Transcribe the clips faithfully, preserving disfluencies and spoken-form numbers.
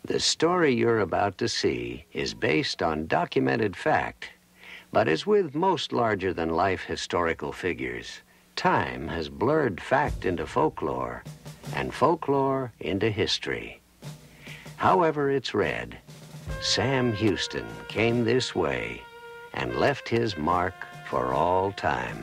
The story you're about to see is based on documented fact, but as with most larger-than-life historical figures, time has blurred fact into folklore and folklore into history. However it's read, Sam Houston came this way and left his mark for all time.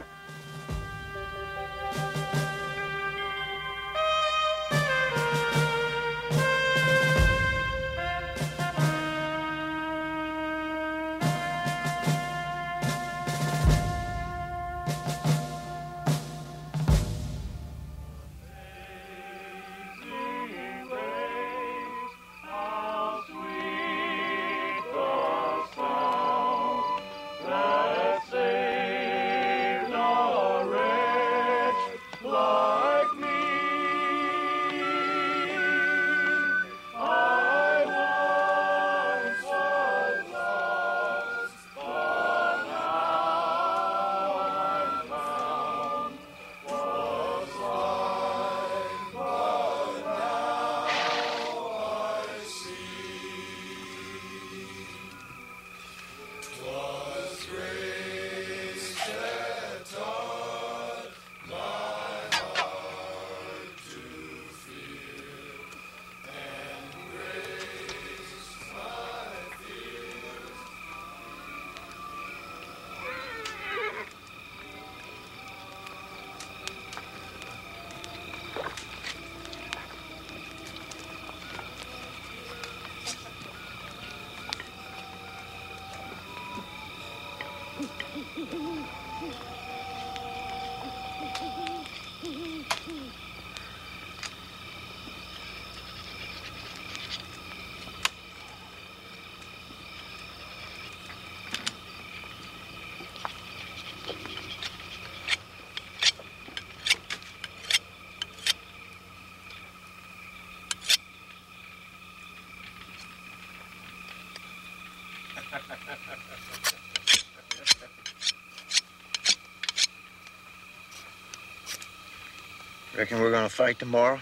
Reckon we're gonna fight tomorrow?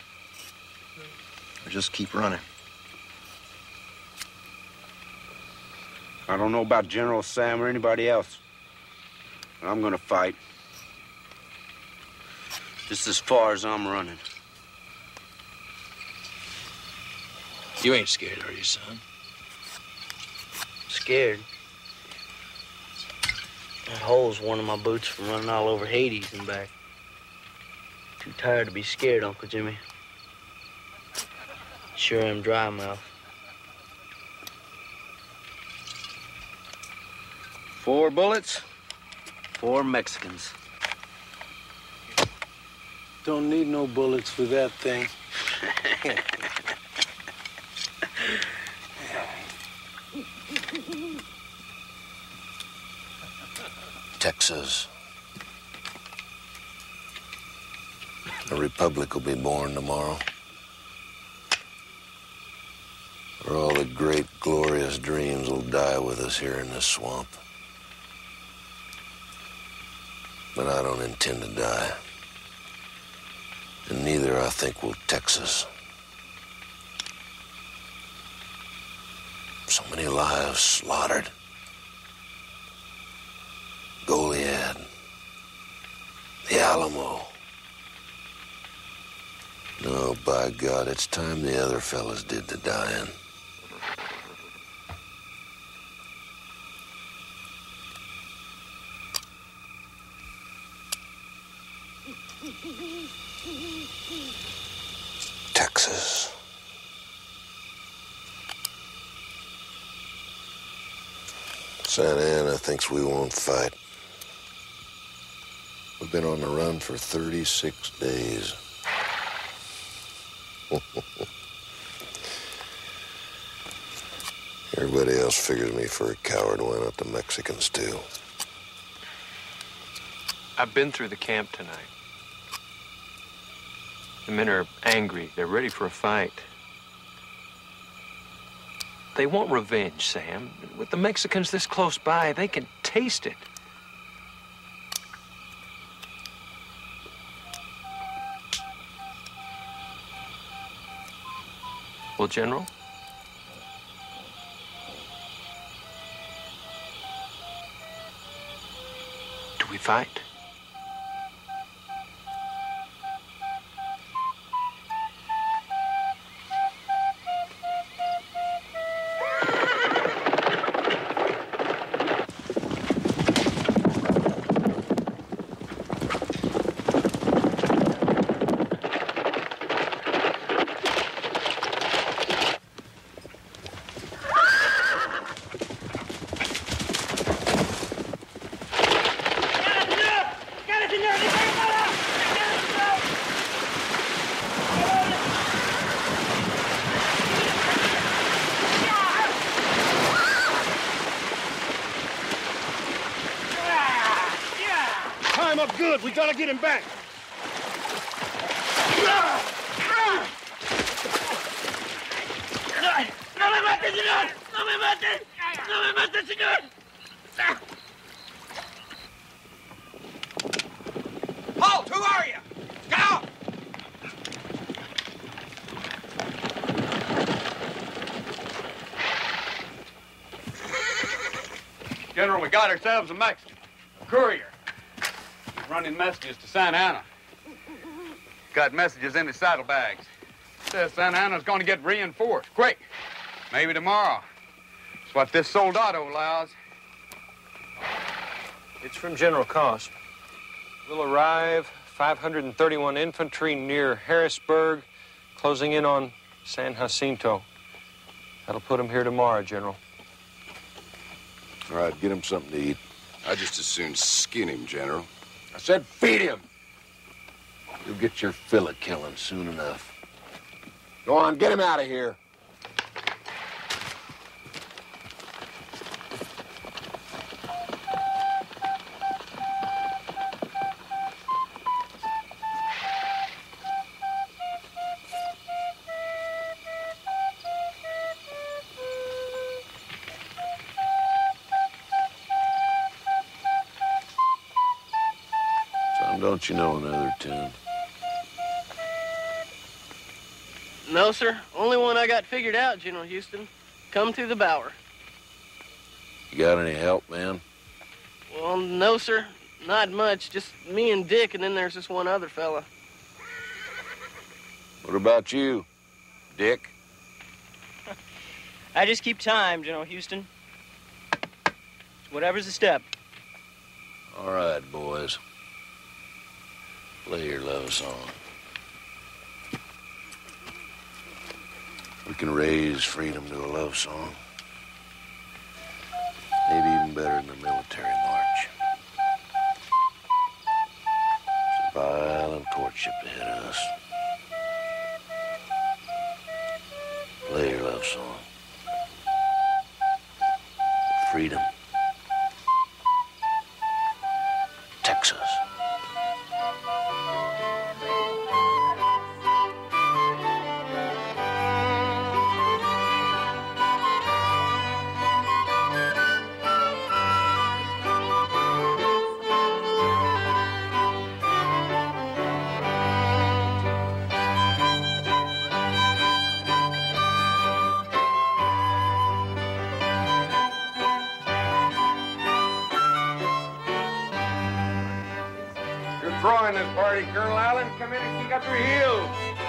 Or just keep running? I don't know about General Sam or anybody else, but I'm gonna fight. Just as far as I'm running. You ain't scared, are you, son? Scared? That hole's one of my boots from running all over Hades and back. Too tired to be scared, Uncle Jimmy. Sure am dry mouth. Four bullets, four Mexicans. Don't need no bullets for that thing. Texas. A republic will be born tomorrow. Or all the great, glorious dreams will die with us here in this swamp. But I don't intend to die. And neither, I think, will Texas. So many lives slaughtered. Goliad. The Alamo. No, by God, it's time the other fellas did the dying. Texas. Santa Ana thinks we won't fight. We've been on the run for thirty-six days. Everybody else figures me for a coward. Why not the Mexicans, too? I've been through the camp tonight. The men are angry. They're ready for a fight. They want revenge, Sam. With the Mexicans this close by, they can taste it. Well, General, we fight? Time up good. We gotta get him back. ¡No me mate, señor! ¡No me mate! ¡No me mate, señor! Halt! Who are you? Get out! General, we got ourselves a Mexican. A courier. He's running messages to Santa Ana. Got messages in his saddlebags. Says Santa Ana's going to get reinforced. Quick. Maybe tomorrow. It's what this soldado allows. It's from General Cosp. We'll arrive, five hundred thirty-one infantry near Harrisburg, closing in on San Jacinto. That'll put them here tomorrow, General. All right, get him something to eat. I'd just as soon skin him, General. I said feed him. You'll get your fill of killing soon enough. Go on, get him out of here. Son, don't you know another tune? No, sir. Only one I got figured out, General Houston. Come through the bower. You got any help, man? Well, no, sir. Not much. Just me and Dick, and then there's this one other fella. What about you, Dick? I just keep time, General Houston. Whatever's the step. All right, boys. Play your love song. We can raise freedom to a love song. Maybe even better than a military march. There's a violent courtship ahead of us. Play your love song. Freedom. Texas. Throwing this party, Colonel Allen. Come in and kick up your heels.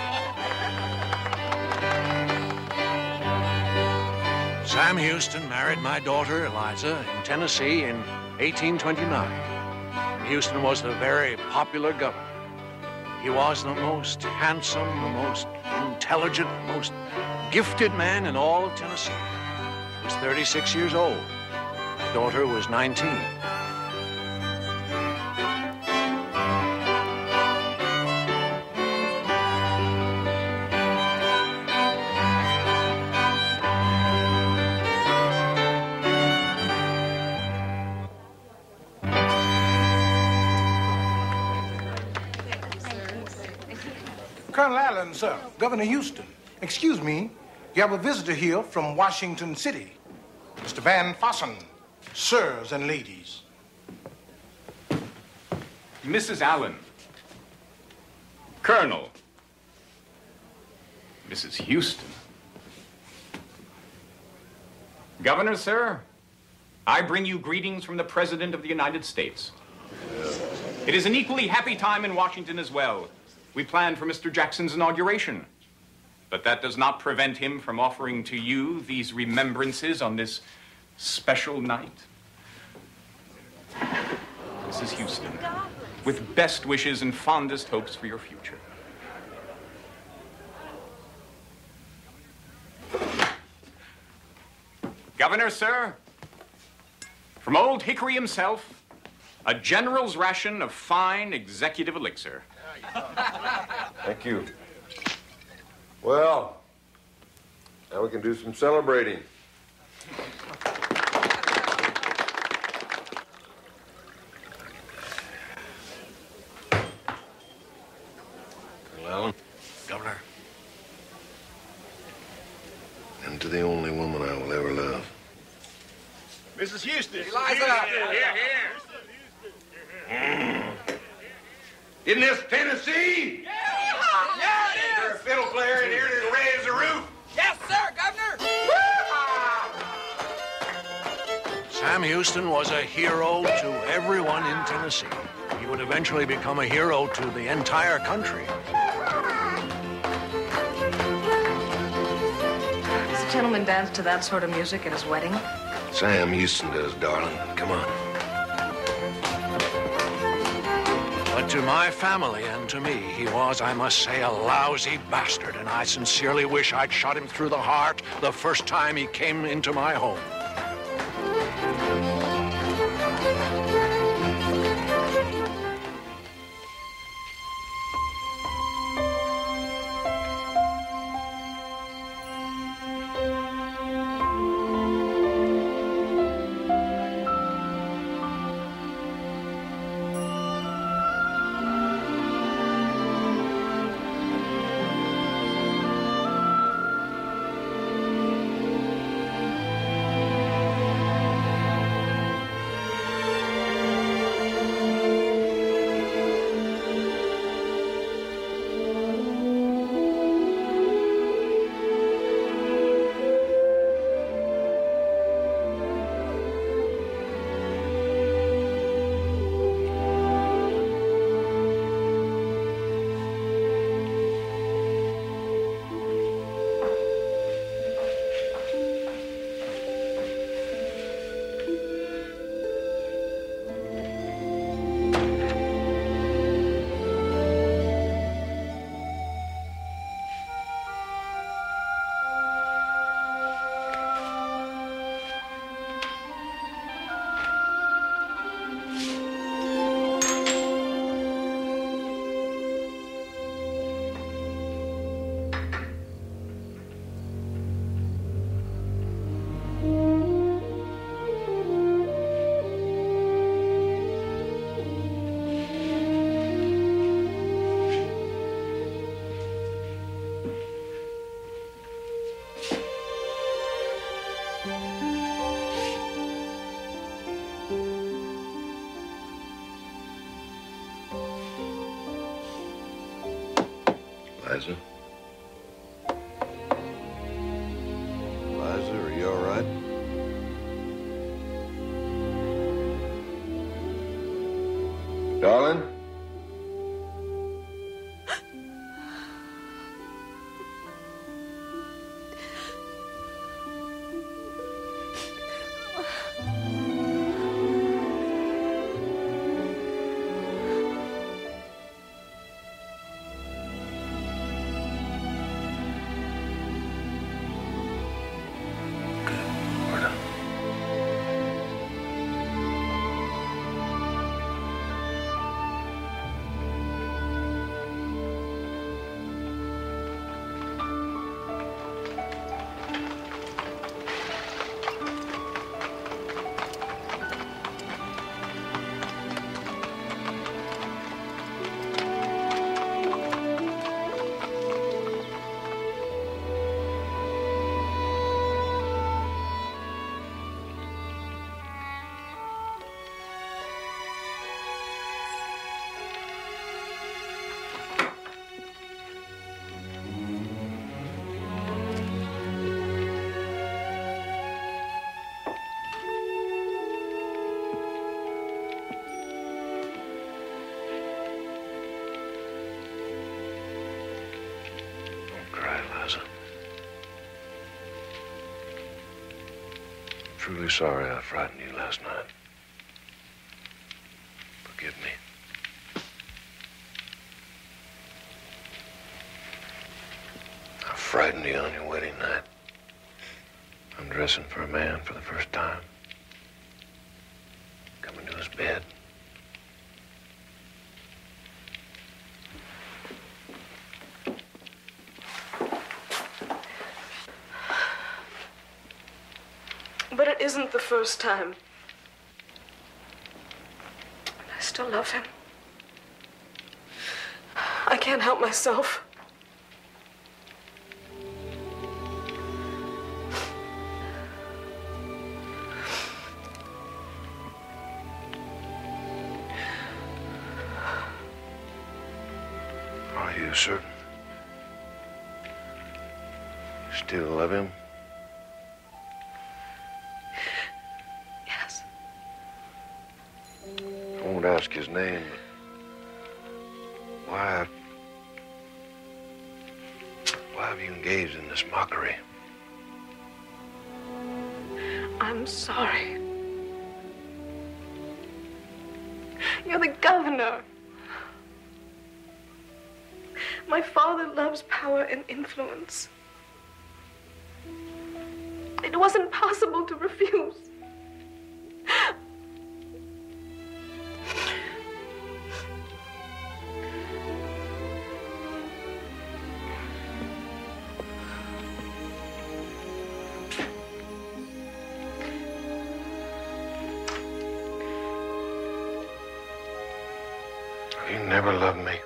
Sam Houston married my daughter, Eliza, in Tennessee in eighteen twenty-nine. Houston was a very popular governor. He was the most handsome, the most intelligent, most gifted man in all of Tennessee. He was thirty-six years old. My daughter was nineteen. Colonel Allen, sir. Governor Houston. Excuse me. You have a visitor here from Washington City. Mister Van Fossen. Sirs and ladies. Missus Allen. Colonel. Missus Houston. Governor, sir, I bring you greetings from the President of the United States. It is an equally happy time in Washington as well. We plan for Mister Jackson's inauguration. But that does not prevent him from offering to you these remembrances on this special night. Missus Houston, with best wishes and fondest hopes for your future. Governor, sir, from Old Hickory himself, a general's ration of fine executive elixir. Thank you. Well, now we can do some celebrating. Colonel Allen. Governor. And to the only woman I will ever love. Missus Houston. Eliza. Here, here, here. Isn't this Tennessee? Yeah, yeah it is. Is there a fiddle player in here to raise the roof? Yes, sir, Governor. Sam Houston was a hero to everyone in Tennessee. He would eventually become a hero to the entire country. Does a gentleman dance to that sort of music at his wedding? Sam Houston does, darling. Come on. But to my family and to me, he was, I must say, a lousy bastard, and I sincerely wish I'd shot him through the heart the first time he came into my home. Liza? Liza, are you all right? Darling? truly sorry I frightened you last night. Forgive me. I frightened you on your wedding night. Undressing for a man for the first time. Coming to his bed. But it isn't the first time. I still love him. I can't help myself. Are you certain? Still love him? Yes. I won't ask his name, but why... Why have you engaged in this mockery? I'm sorry. You're the governor. My father loves power and influence. It wasn't possible to refuse. You never loved me.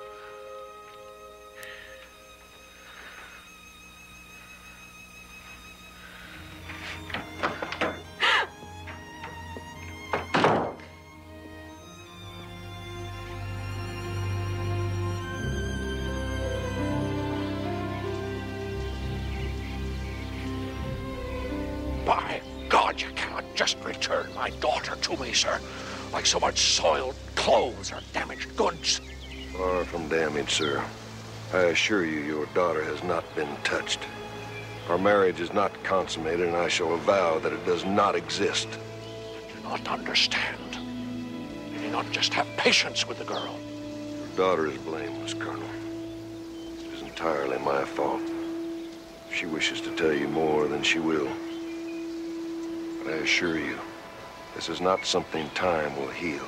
By God, you cannot just return my daughter to me, sir, like so much soiled clothes or damaged goods. Far from damaged, sir. I assure you, your daughter has not been touched. Our marriage is not consummated, and I shall avow that it does not exist. I do not understand. You do not just have patience with the girl. Your daughter is blameless, Colonel. It is entirely my fault. If she wishes to tell you more, then she will. But I assure you, this is not something time will heal.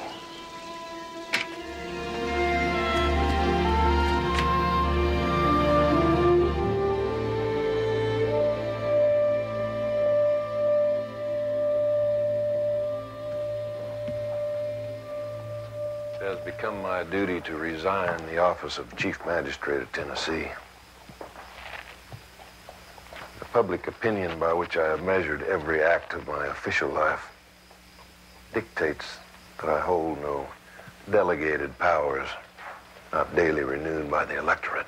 It has become my duty to resign the office of Chief Magistrate of Tennessee. The public opinion by which I have measured every act of my official life dictates that I hold no delegated powers not daily renewed by the electorate.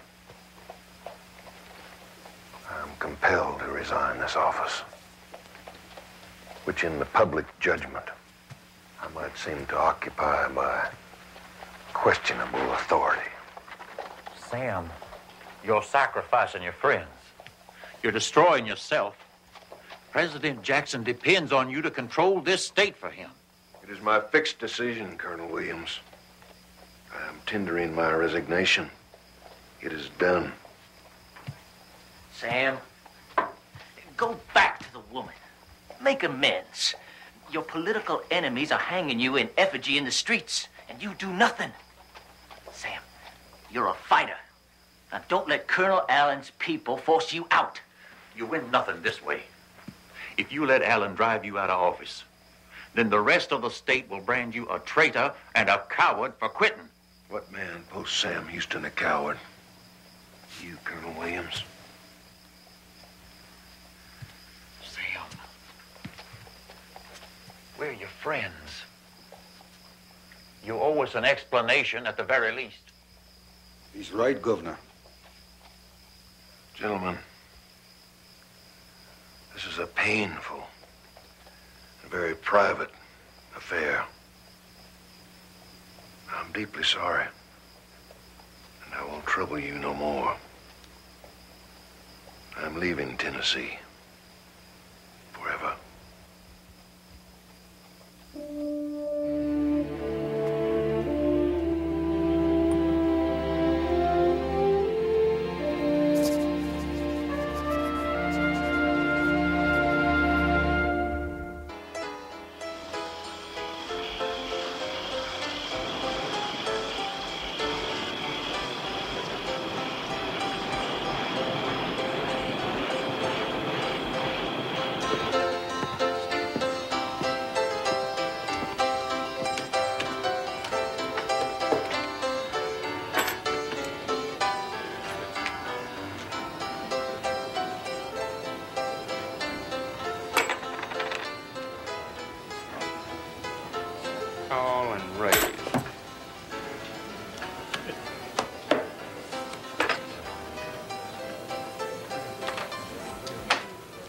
I am compelled to resign this office, which in the public judgment I might seem to occupy by questionable authority. Sam, you're sacrificing your friends. You're destroying yourself. President Jackson depends on you to control this state for him. It is my fixed decision, Colonel Williams. I am tendering my resignation. It is done. Sam, go back to the woman. Make amends. Your political enemies are hanging you in effigy in the streets, and you do nothing. Sam, you're a fighter. Now, don't let Colonel Allen's people force you out. You win nothing this way. If you let Allen drive you out of office, then the rest of the state will brand you a traitor and a coward for quitting. What man posts Sam Houston a coward? You, Colonel Williams. Sam, we're your friends. You owe us an explanation at the very least. He's right, Governor. Gentlemen, this is a painful and very private affair. I'm deeply sorry, and I won't trouble you no more. I'm leaving Tennessee forever.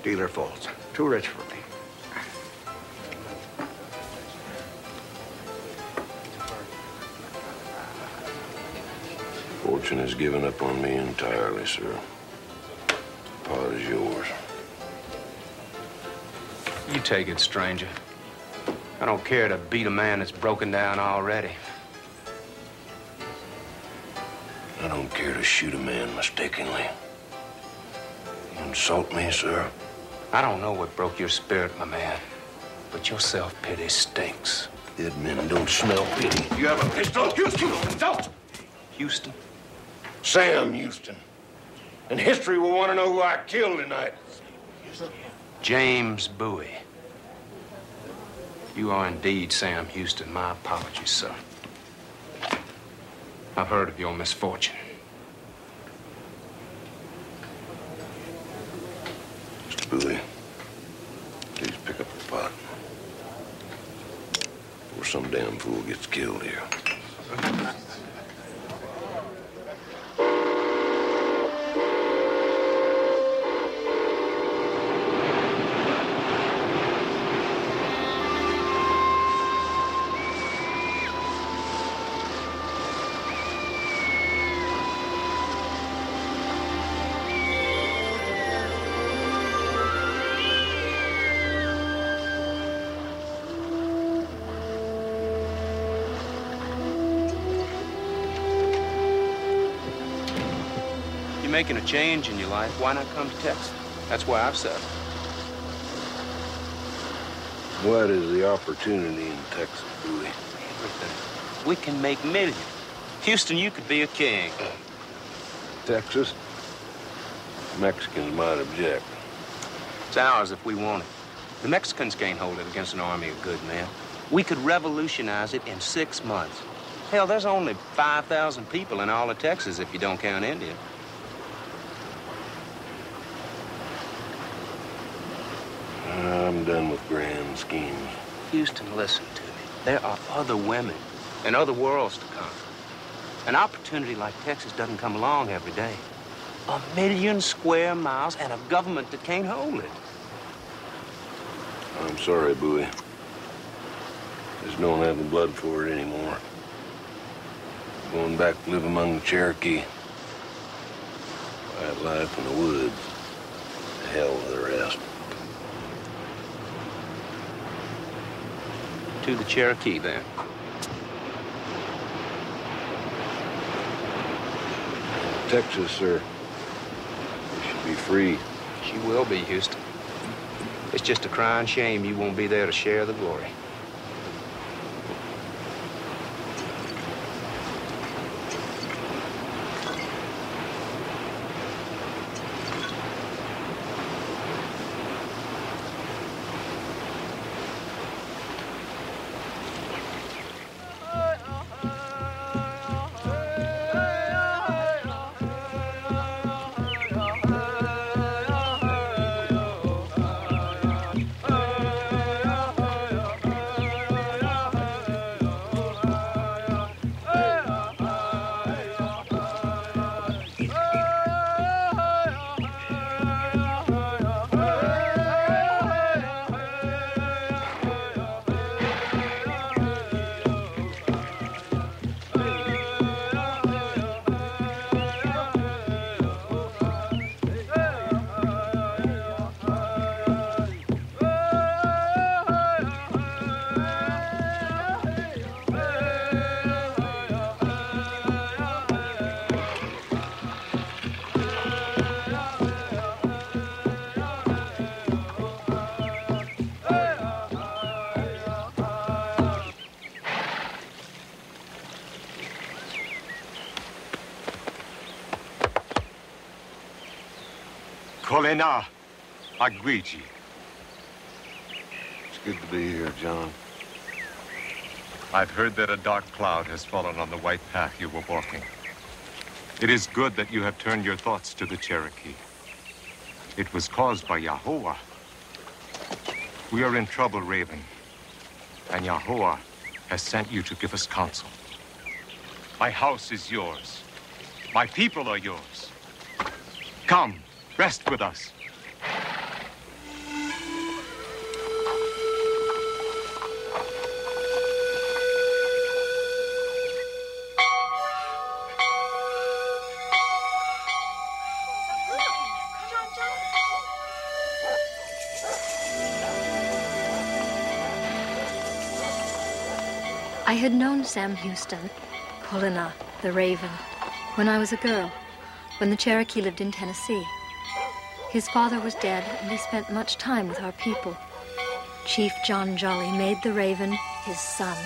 Dealer Falls. Too rich for me. Fortune has given up on me entirely, sir. The pot is yours. You take it, stranger. I don't care to beat a man that's broken down already. I don't care to shoot a man mistakenly. You insult me, sir? I don't know what broke your spirit, my man, but your self-pity stinks. Dead men don't smell pity. You have a pistol? Houston, don't! Houston? Sam Houston. And history will want to know who I killed tonight. James Bowie. You are indeed Sam Houston. My apologies, sir. I've heard of your misfortune. Mister Bowie, please pick up the pot. Before some damn fool gets killed here. Making a change in your life, why not come to Texas? That's why I've settled. What is the opportunity in Texas, Bowie? Everything. We can make millions. Houston, you could be a king. Texas? Mexicans might object. It's ours if we want it. The Mexicans can't hold it against an army of good men. We could revolutionize it in six months. Hell, there's only five thousand people in all of Texas if you don't count India. I'm done with grand schemes. Houston, listen to me. There are other women and other worlds to come. An opportunity like Texas doesn't come along every day. A million square miles and a government that can't hold it. I'm sorry, Bowie. Just don't have the blood for it anymore. Going back to live among the Cherokee. Quiet life in the woods. The hell with the rest. To the Cherokee, then. Texas, sir. You should be free. She will be, Houston. It's just a crying shame you won't be there to share the glory. Colena Aguiji. It's good to be here, John. I've heard that a dark cloud has fallen on the white path you were walking. It is good that you have turned your thoughts to the Cherokee. It was caused by Yahuwah. We are in trouble, Raven. And Yahuwah has sent you to give us counsel. My house is yours. My people are yours. Come, rest with us. I had known Sam Houston, Colina, the Raven, when I was a girl, when the Cherokee lived in Tennessee. His father was dead, and he spent much time with our people. Chief John Jolly made the Raven his son.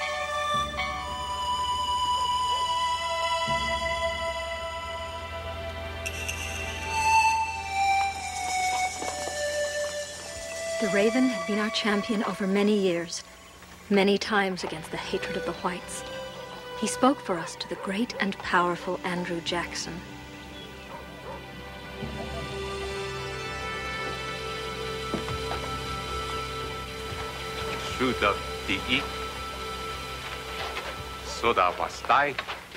The Raven had been our champion over many years, many times against the hatred of the whites. He spoke for us to the great and powerful Andrew Jackson. Shuda di'i, soda wastai.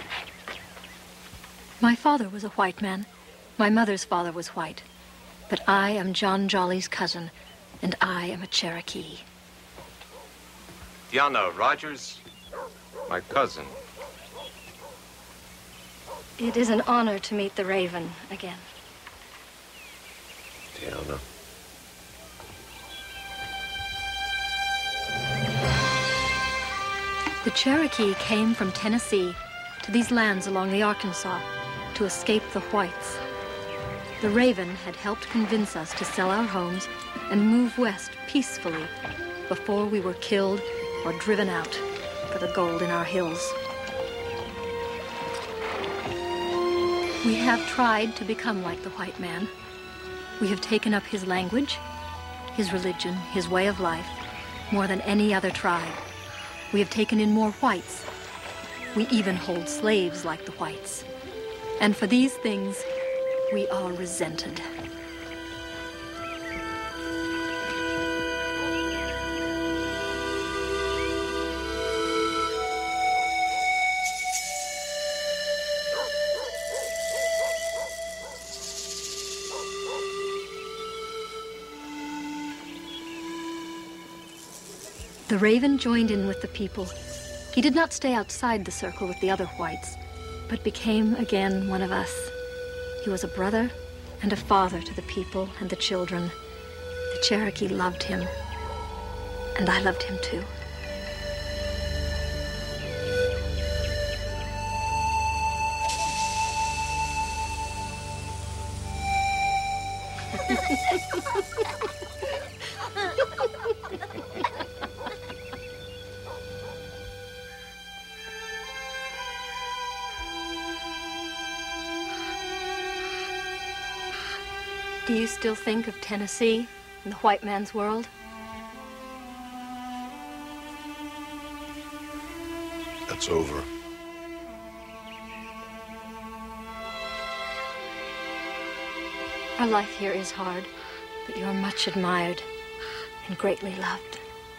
My father was a white man. My mother's father was white. But I am John Jolly's cousin, and I am a Cherokee. Diana Rogers, my cousin. It is an honor to meet the Raven again. Diana. The Cherokee came from Tennessee to these lands along the Arkansas to escape the whites. The Raven had helped convince us to sell our homes and move west peacefully before we were killed or driven out for the gold in our hills. We have tried to become like the white man. We have taken up his language, his religion, his way of life, more than any other tribe. We have taken in more whites. We even hold slaves like the whites. And for these things, we are resented. The Raven joined in with the people. He did not stay outside the circle with the other whites, but became again one of us. He was a brother and a father to the people and the children. The Cherokee loved him, and I loved him too. Do you still think of Tennessee and the white man's world? That's over. Our life here is hard, but you're much admired and greatly loved.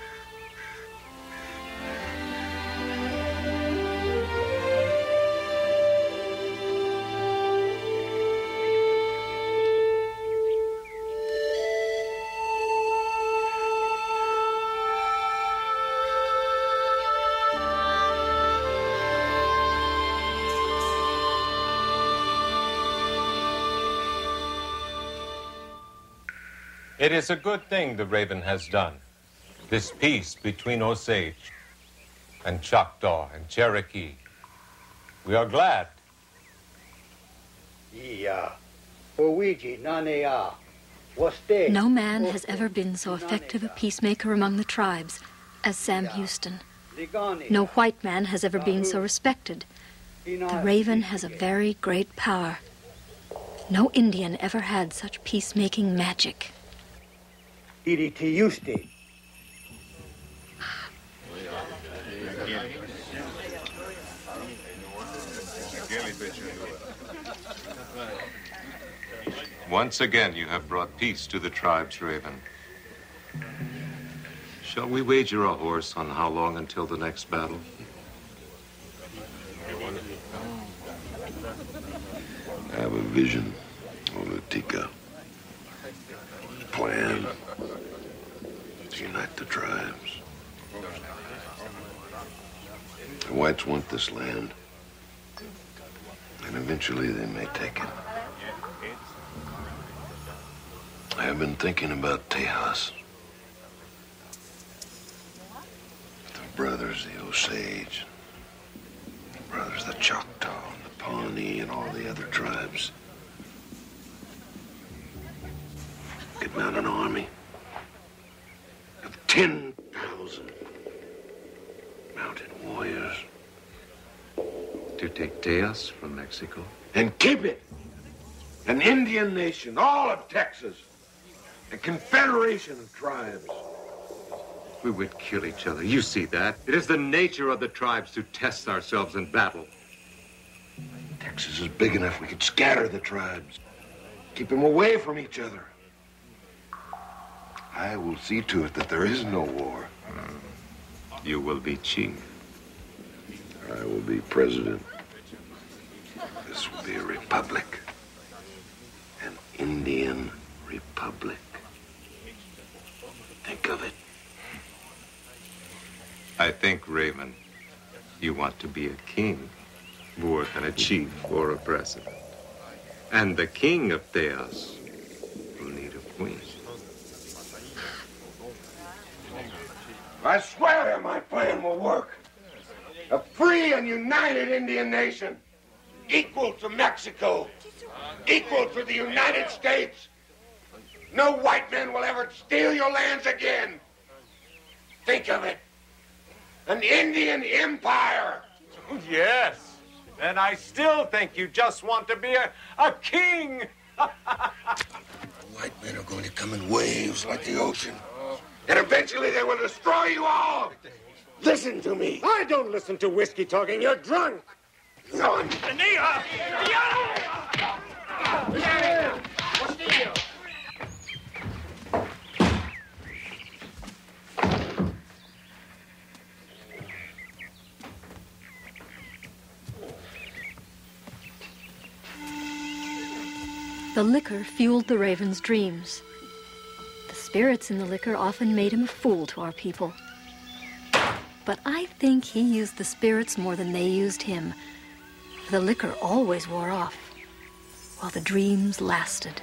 It is a good thing the Raven has done. This peace between Osage and Choctaw and Cherokee. We are glad. No man has ever been so effective a peacemaker among the tribes as Sam Houston. No white man has ever been so respected. The Raven has a very great power. No Indian ever had such peacemaking magic. Once again, you have brought peace to the tribes, Raven. Shall we wager a horse on how long until the next battle? I have a vision, Olutika. Plan to unite the tribes. The whites want this land, and eventually they may take it. I have been thinking about Tejas. The brothers, the Osage, the brothers, the Choctaw, and the Pawnee, and all the other tribes. Could mount an army of ten thousand mounted warriors To take Tejas from Mexico? and keep it an Indian nation, all of Texas, a confederation of tribes. We would kill each other. You see that? It is the nature of the tribes to test ourselves in battle. Texas is big enough we could scatter the tribes, keep them away from each other. I will see to it that there is no war. You will be chief. I will be president. This will be a republic. An Indian republic. Think of it. I think, Raven, you want to be a king more than a chief or a president. And the king of Tejas will need a queen. I swear my plan will work. A free and united Indian nation, equal to Mexico, equal to the United States. No white men will ever steal your lands again. Think of it. An Indian empire. Yes. And I still think you just want to be a, a king. White men are going to come in waves like the ocean. And eventually they will destroy you all. Listen to me. I don't listen to whiskey talking. You're drunk. No. The liquor fueled the Raven's dreams. The spirits in the liquor often made him a fool to our people. But I think he used the spirits more than they used him. The liquor always wore off, while the dreams lasted.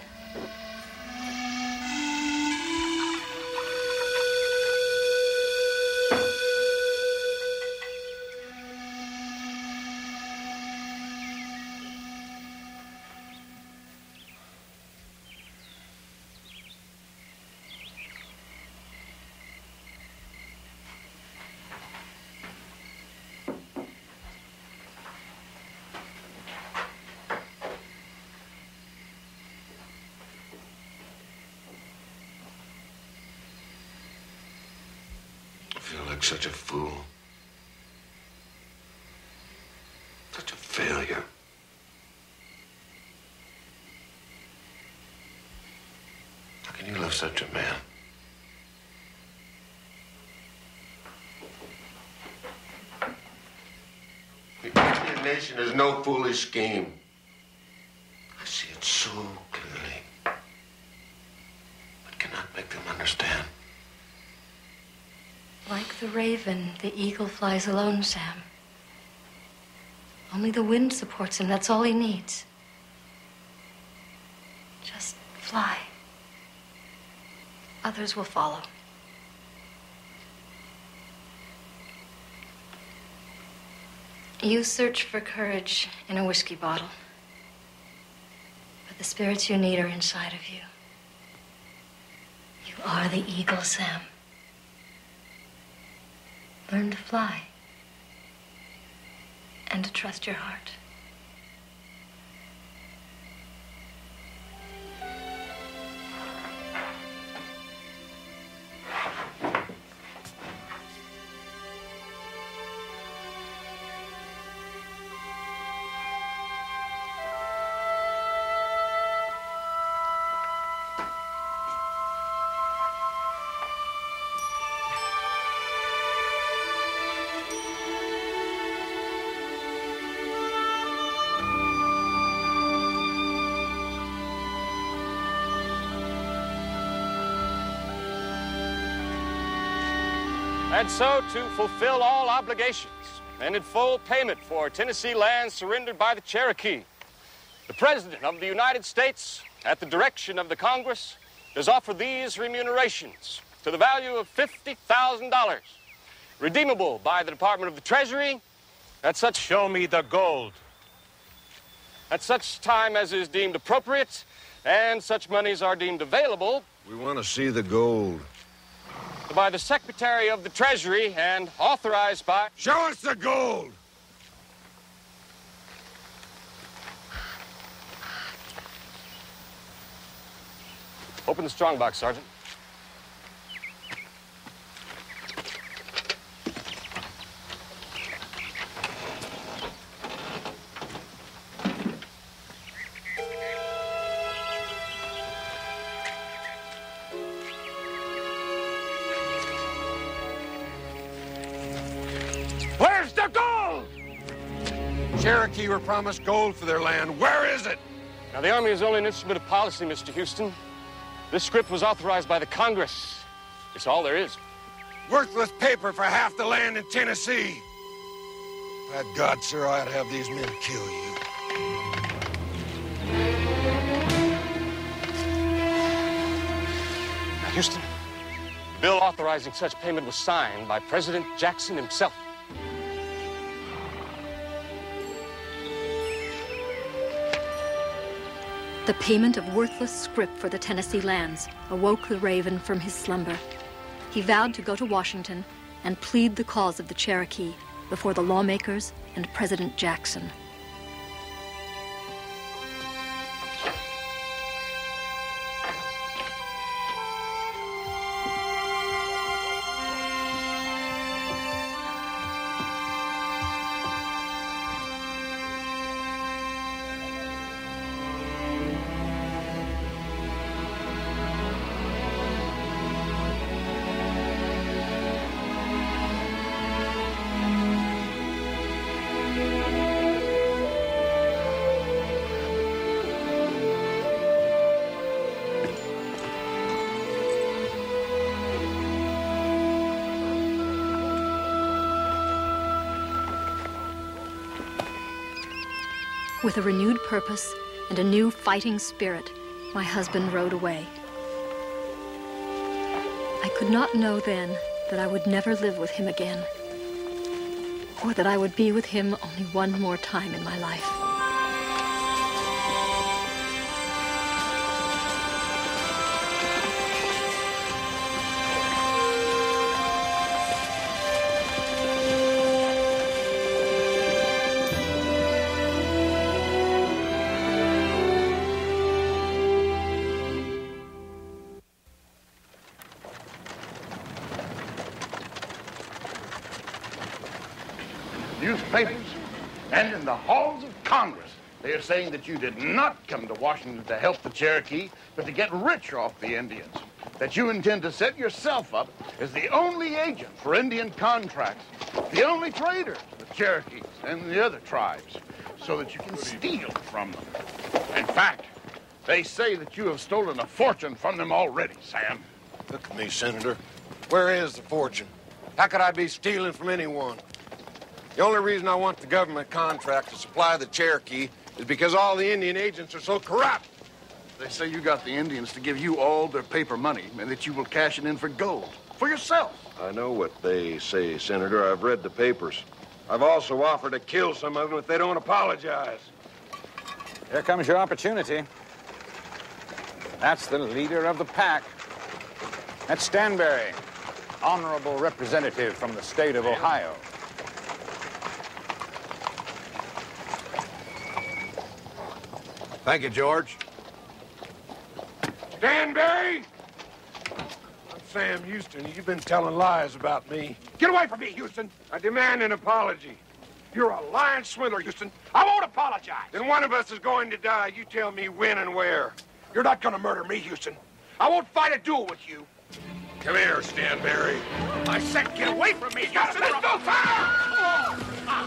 I feel like such a fool. Such a failure. How can you love such a man? The Indian nation is no foolish scheme. I see it so clearly, but cannot make them understand. Like the raven, the eagle flies alone, Sam. Only the wind supports him. That's all he needs. Just fly. Others will follow. You search for courage in a whiskey bottle. But the spirits you need are inside of you. You are the eagle, Sam. Learn to fly. And to trust your heart. And so, to fulfill all obligations and in full payment for Tennessee lands surrendered by the Cherokee, the President of the United States, at the direction of the Congress, does offer these remunerations to the value of fifty thousand dollars, redeemable by the Department of the Treasury at such... Show me the gold. At such time as is deemed appropriate and such monies are deemed available... We want to see the gold. By the Secretary of the Treasury and authorized by... Show us the gold! Open the strongbox, Sergeant. Where's the gold? Cherokee were promised gold for their land. Where is it? Now, the Army is only an instrument of policy, Mister Houston. This script was authorized by the Congress. It's all there is. Worthless paper for half the land in Tennessee. By God, sir, I'd have these men kill you. Now, Houston, the bill authorizing such payment was signed by President Jackson himself. The payment of worthless scrip for the Tennessee lands awoke the Raven from his slumber. He vowed to go to Washington and plead the cause of the Cherokee before the lawmakers and President Jackson. With a renewed purpose and a new fighting spirit, my husband rode away. I could not know then that I would never live with him again, or that I would be with him only one more time in my life. Newspapers and in the halls of Congress, they are saying that you did not come to Washington to help the Cherokee, but to get rich off the Indians. That you intend to set yourself up as the only agent for Indian contracts, the only trader to the Cherokees and the other tribes, so that you can steal from them. In fact, they say that you have stolen a fortune from them already, Sam. Look at me, Senator. Where is the fortune? How could I be stealing from anyone? The only reason I want the government contract to supply the Cherokee is because all the Indian agents are so corrupt. They say you got the Indians to give you all their paper money and that you will cash it in for gold, for yourself. I know what they say, Senator. I've read the papers. I've also offered to kill some of them if they don't apologize. Here comes your opportunity. That's the leader of the pack. That's Stanberry, honorable representative from the state of Ohio. Thank you, George. Stanberry! I'm Sam Houston. You've been telling lies about me. Get away from me, Houston. I demand an apology. You're a lying swindler, Houston. I won't apologize. Then one of us is going to die. You tell me when and where. You're not going to murder me, Houston. I won't fight a duel with you. Come here, Stanberry. I said get away from me, Houston. There's no fire!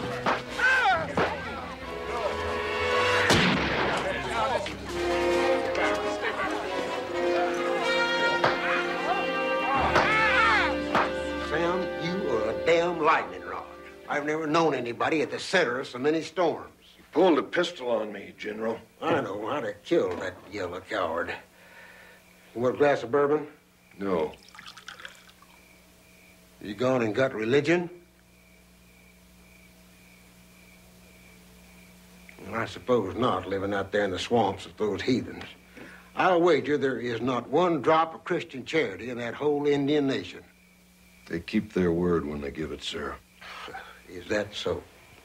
Sam, you are a damn lightning rod. I've never known anybody at the center of so many storms. You pulled a pistol on me, General. I know how to kill that yellow coward. You want a glass of bourbon? No. You gone and got religion? Well, I suppose not, living out there in the swamps with those heathens. I'll wager there is not one drop of Christian charity in that whole Indian nation. They keep their word when they give it, sir. Is that so?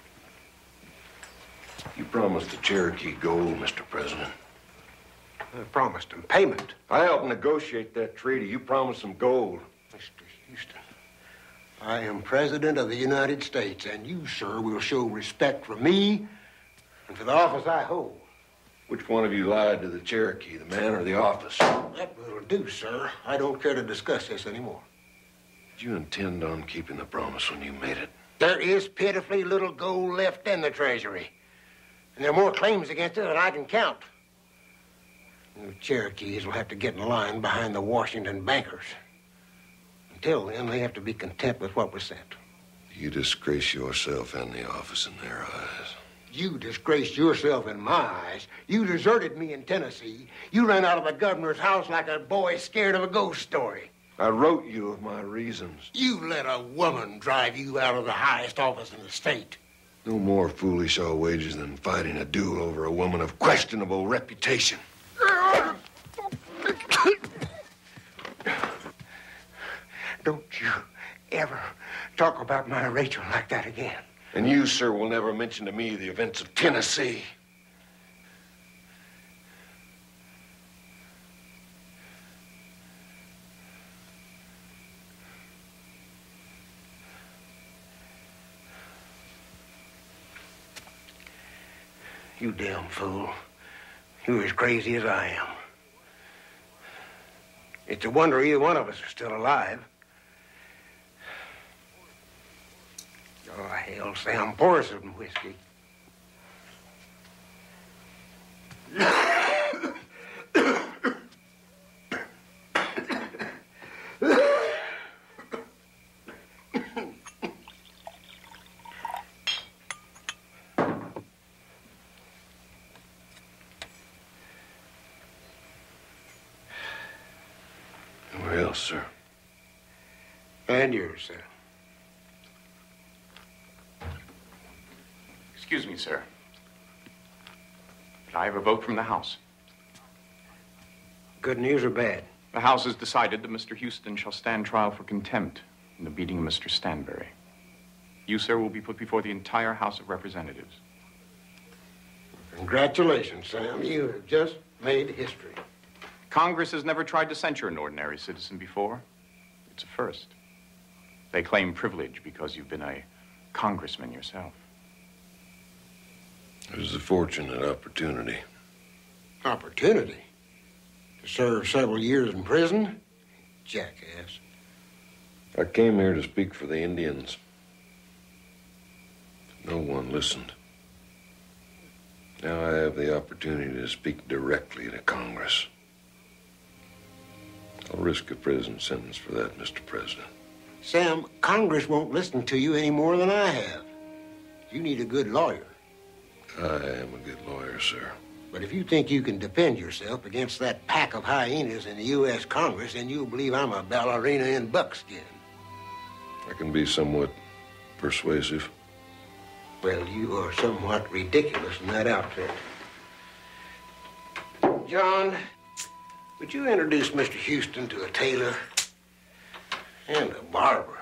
You promised the Cherokee gold, Mister President. I promised them payment. I helped negotiate that treaty. You promised them gold. Mister Houston, I am President of the United States, and you, sir, will show respect for me and for the office I hold. Which one of you lied to the Cherokee, the man or the office? That will do, sir. I don't care to discuss this anymore. Did you intend on keeping the promise when you made it? There is pitifully little gold left in the treasury. And there are more claims against it than I can count. The Cherokees will have to get in line behind the Washington bankers. Until then, they have to be content with what was sent. You disgrace yourself and the office in their eyes. You disgraced yourself in my eyes. You deserted me in Tennessee. You ran out of the governor's house like a boy scared of a ghost story. I wrote you of my reasons. You let a woman drive you out of the highest office in the state. No more foolish all wages than fighting a duel over a woman of questionable reputation. Don't you ever talk about my Rachel like that again. And you, sir, will never mention to me the events of Tennessee. You damn fool. You're as crazy as I am. It's a wonder either one of us is still alive. Oh, hell, Sam, pour us some whiskey. Well, sir. And yours, sir. Excuse me, sir. But I have a vote from the House. Good news or bad? The House has decided that Mister Houston shall stand trial for contempt in the beating of Mister Stanbury. You, sir, will be put before the entire House of Representatives. Congratulations, Sam. You have just made history. Congress has never tried to censure an ordinary citizen before. It's a first. They claim privilege because you've been a congressman yourself. It was a fortunate opportunity. Opportunity? To serve several years in prison? Jackass. I came here to speak for the Indians. No one listened. Now I have the opportunity to speak directly to Congress. I'll risk a prison sentence for that, Mister President. Sam, Congress won't listen to you any more than I have. You need a good lawyer. I am a good lawyer, sir. But if you think you can defend yourself against that pack of hyenas in the U S Congress, then you'll believe I'm a ballerina in buckskin. I can be somewhat persuasive. Well, you are somewhat ridiculous in that outfit. John, would you introduce Mister Houston to a tailor and a barber?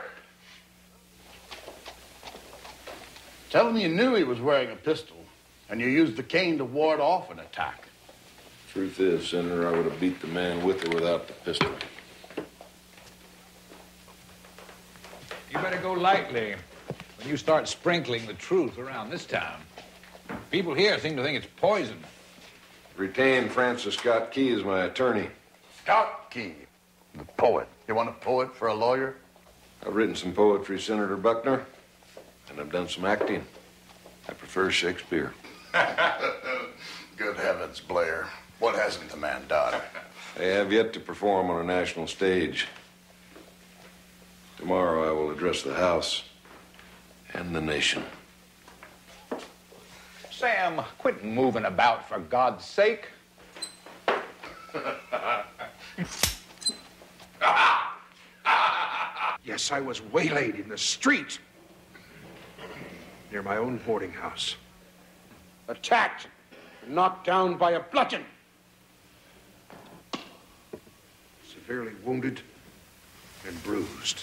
Tell him you knew he was wearing a pistol, and you used the cane to ward off an attack. Truth is, Senator, I would have beat the man with or without the pistol. You better go lightly when you start sprinkling the truth around this town. People here seem to think it's poison. Retained Francis Scott Key as my attorney. Scott Key, the poet. You want a poet for a lawyer? I've written some poetry, Senator Buckner, and I've done some acting. I prefer Shakespeare. Good heavens, Blair. What hasn't the man done? I have yet to perform on a national stage. Tomorrow I will address the House and the nation. Sam, quit moving about, for God's sake. You Yes, I was waylaid in the street near my own boarding house. Attacked, knocked down by a bludgeon. Severely wounded and bruised.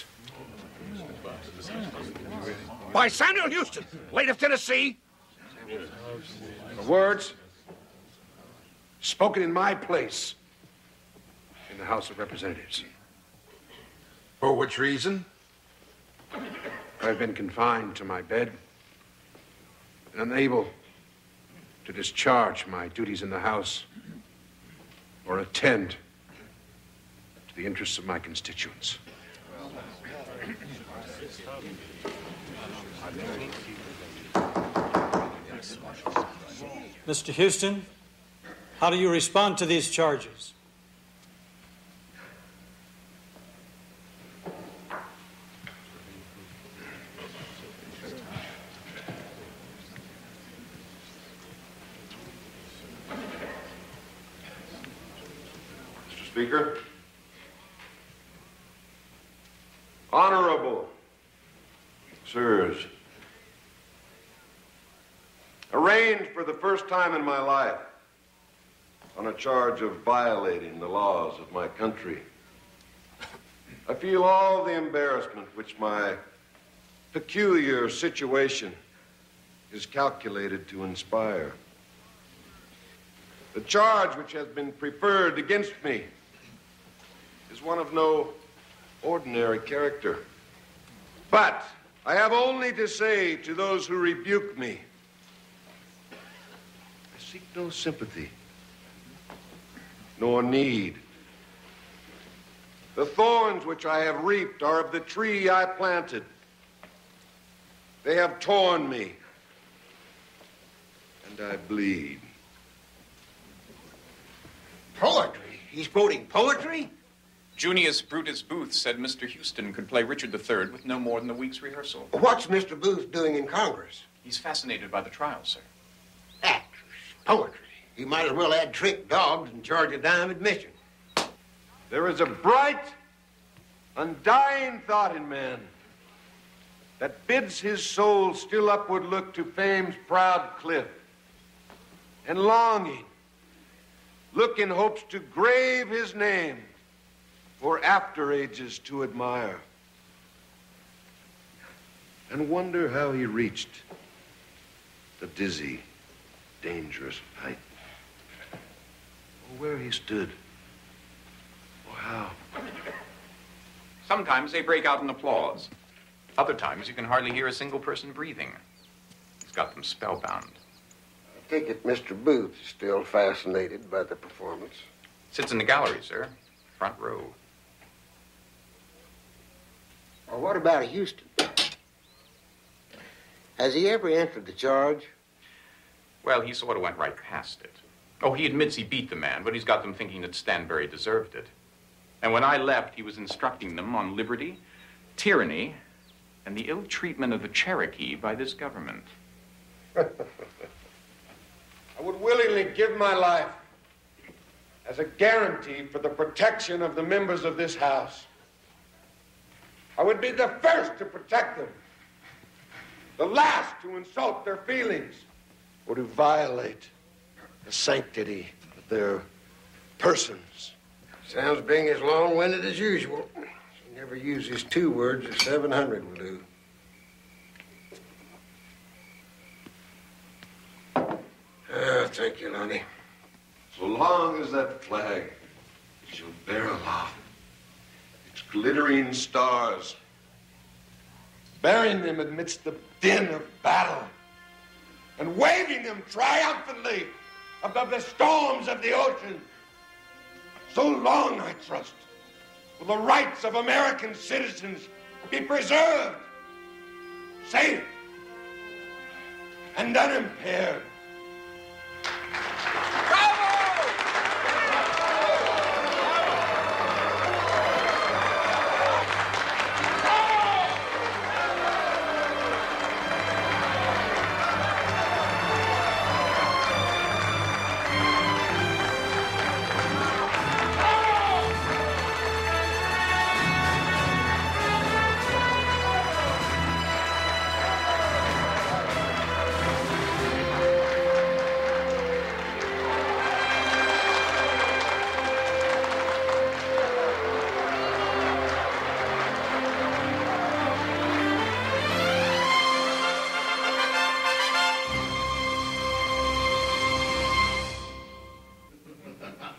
By Samuel Houston, late of Tennessee. The words spoken in my place in the House of Representatives. For which reason, I've been confined to my bed and unable to discharge my duties in the House or attend to the interests of my constituents. Mister Houston, how do you respond to these charges? Mister Speaker, honorable sirs, arraigned for the first time in my life on a charge of violating the laws of my country, I feel all the embarrassment which my peculiar situation is calculated to inspire. The charge which has been preferred against me is one of no ordinary character. But I have only to say to those who rebuke me, I seek no sympathy, nor need. The thorns which I have reaped are of the tree I planted. They have torn me, and I bleed. Poetry? He's quoting poetry? Junius Brutus Booth said Mister Houston could play Richard the Third with no more than a week's rehearsal. What's Mister Booth doing in Congress? He's fascinated by the trial, sir. Actors, poetry. You might as well add trick dogs and charge a dime admission. There is a bright, undying thought in man that bids his soul still upward look to fame's proud cliff, and longing look in hopes to grave his name for after ages to admire, and wonder how he reached the dizzy, dangerous height, or where he stood, or how. Sometimes they break out in applause. Other times you can hardly hear a single person breathing. He's got them spellbound. I take it Mister Booth is still fascinated by the performance. Sits in the gallery, sir. Front row. Well, what about Houston? Has he ever answered the charge? Well, he sort of went right past it. Oh, he admits he beat the man, but he's got them thinking that Stanbury deserved it. And when I left, he was instructing them on liberty, tyranny, and the ill treatment of the Cherokee by this government. I would willingly give my life as a guarantee for the protection of the members of this House. I would be the first to protect them, the last to insult their feelings or to violate the sanctity of their persons. Sounds being as long-winded as usual. He never uses two words as seven hundred will do. Ah, thank you, Lonnie. So long as that flag shall bear aloft its glittering stars, bearing them amidst the din of battle, and waving them triumphantly above the storms of the ocean, so long, I trust, will the rights of American citizens be preserved, safe, and unimpaired.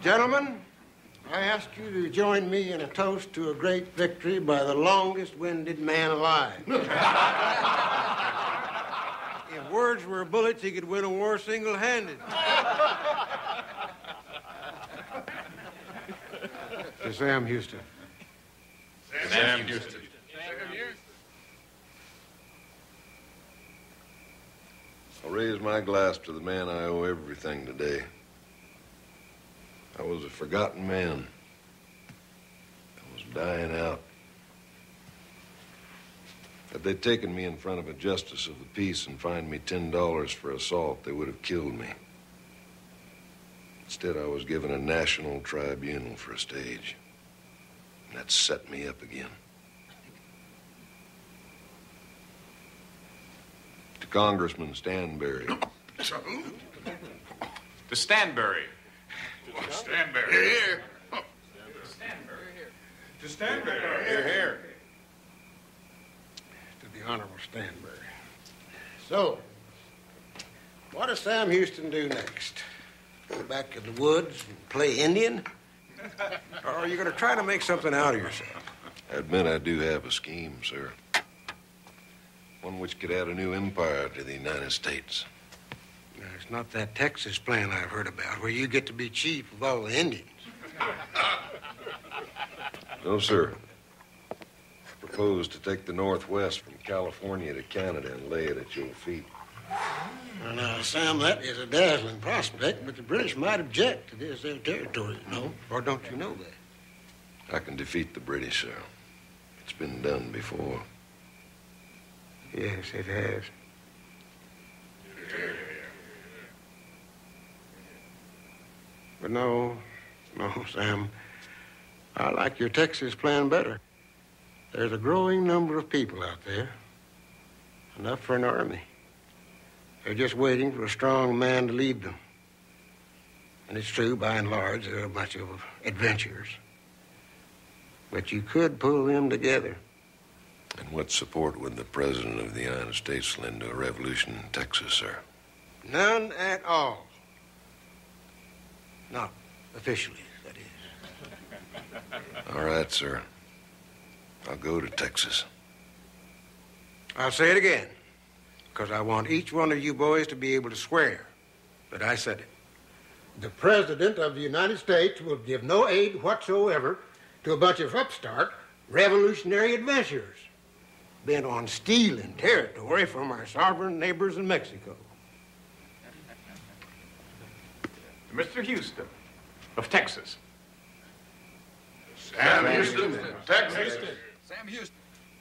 Gentlemen, I ask you to join me in a toast to a great victory by the longest-winded man alive. If words were bullets, he could win a war single-handed. To Sam Houston. Sam, Sam Houston. Houston. I'll raise my glass to the man I owe everything today. I was a forgotten man. I was dying out. Had they taken me in front of a justice of the peace and fined me ten dollars for assault, they would have killed me. Instead, I was given a national tribunal for a stage. And that set me up again. To Congressman Stanberry. To Stanberry. To Stanberry. Here, here. Oh. To Stanberry. Here. To Stanberry. Here, here. To the Honorable Stanberry. So, what does Sam Houston do next? Go back in the woods and play Indian? Or are you going to try to make something out of yourself? I admit I do have a scheme, sir. One which could add a new empire to the United States. Now, it's not that Texas plan I've heard about, where you get to be chief of all the Indians. No, sir. I propose to take the Northwest from California to Canada and lay it at your feet. Well, now, Sam, that is a dazzling prospect, but the British might object to this their territory, you know. Or don't you know that? I can defeat the British, sir. It's been done before. Yes, it has. But no, no, Sam. I like your Texas plan better. There's a growing number of people out there. Enough for an army. They're just waiting for a strong man to lead them. And it's true, by and large, they're a bunch of adventurers. But you could pull them together. And what support would the President of the United States lend to a revolution in Texas, sir? None at all. Not officially, that is. All right, sir. I'll go to Texas. I'll say it again, because I want each one of you boys to be able to swear that I said it. The President of the United States will give no aid whatsoever to a bunch of upstart revolutionary adventurers bent on stealing territory from our sovereign neighbors in Mexico. Mister Houston of Texas. Sam Houston, Texas. Sam Houston.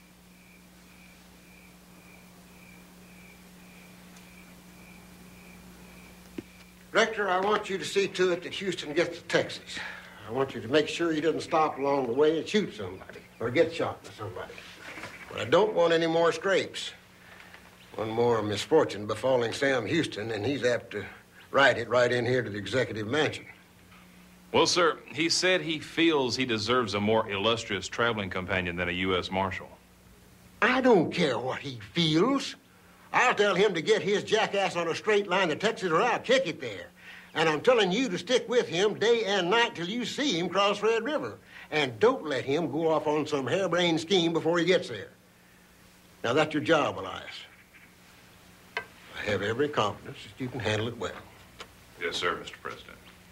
Rector, I want you to see to it that Houston gets to Texas. I want you to make sure he doesn't stop along the way and shoot somebody or get shot by somebody. But I don't want any more scrapes. One more misfortune befalling Sam Houston, and he's apt to write it right in here to the executive mansion. Well, sir, he said he feels he deserves a more illustrious traveling companion than a U S Marshal. I don't care what he feels. I'll tell him to get his jackass on a straight line to Texas, or I'll kick it there. And I'm telling you to stick with him day and night till you see him cross Red River. And don't let him go off on some harebrained scheme before he gets there. Now, that's your job, Elias. I have every confidence that you can handle it well. Yes, sir, Mister President.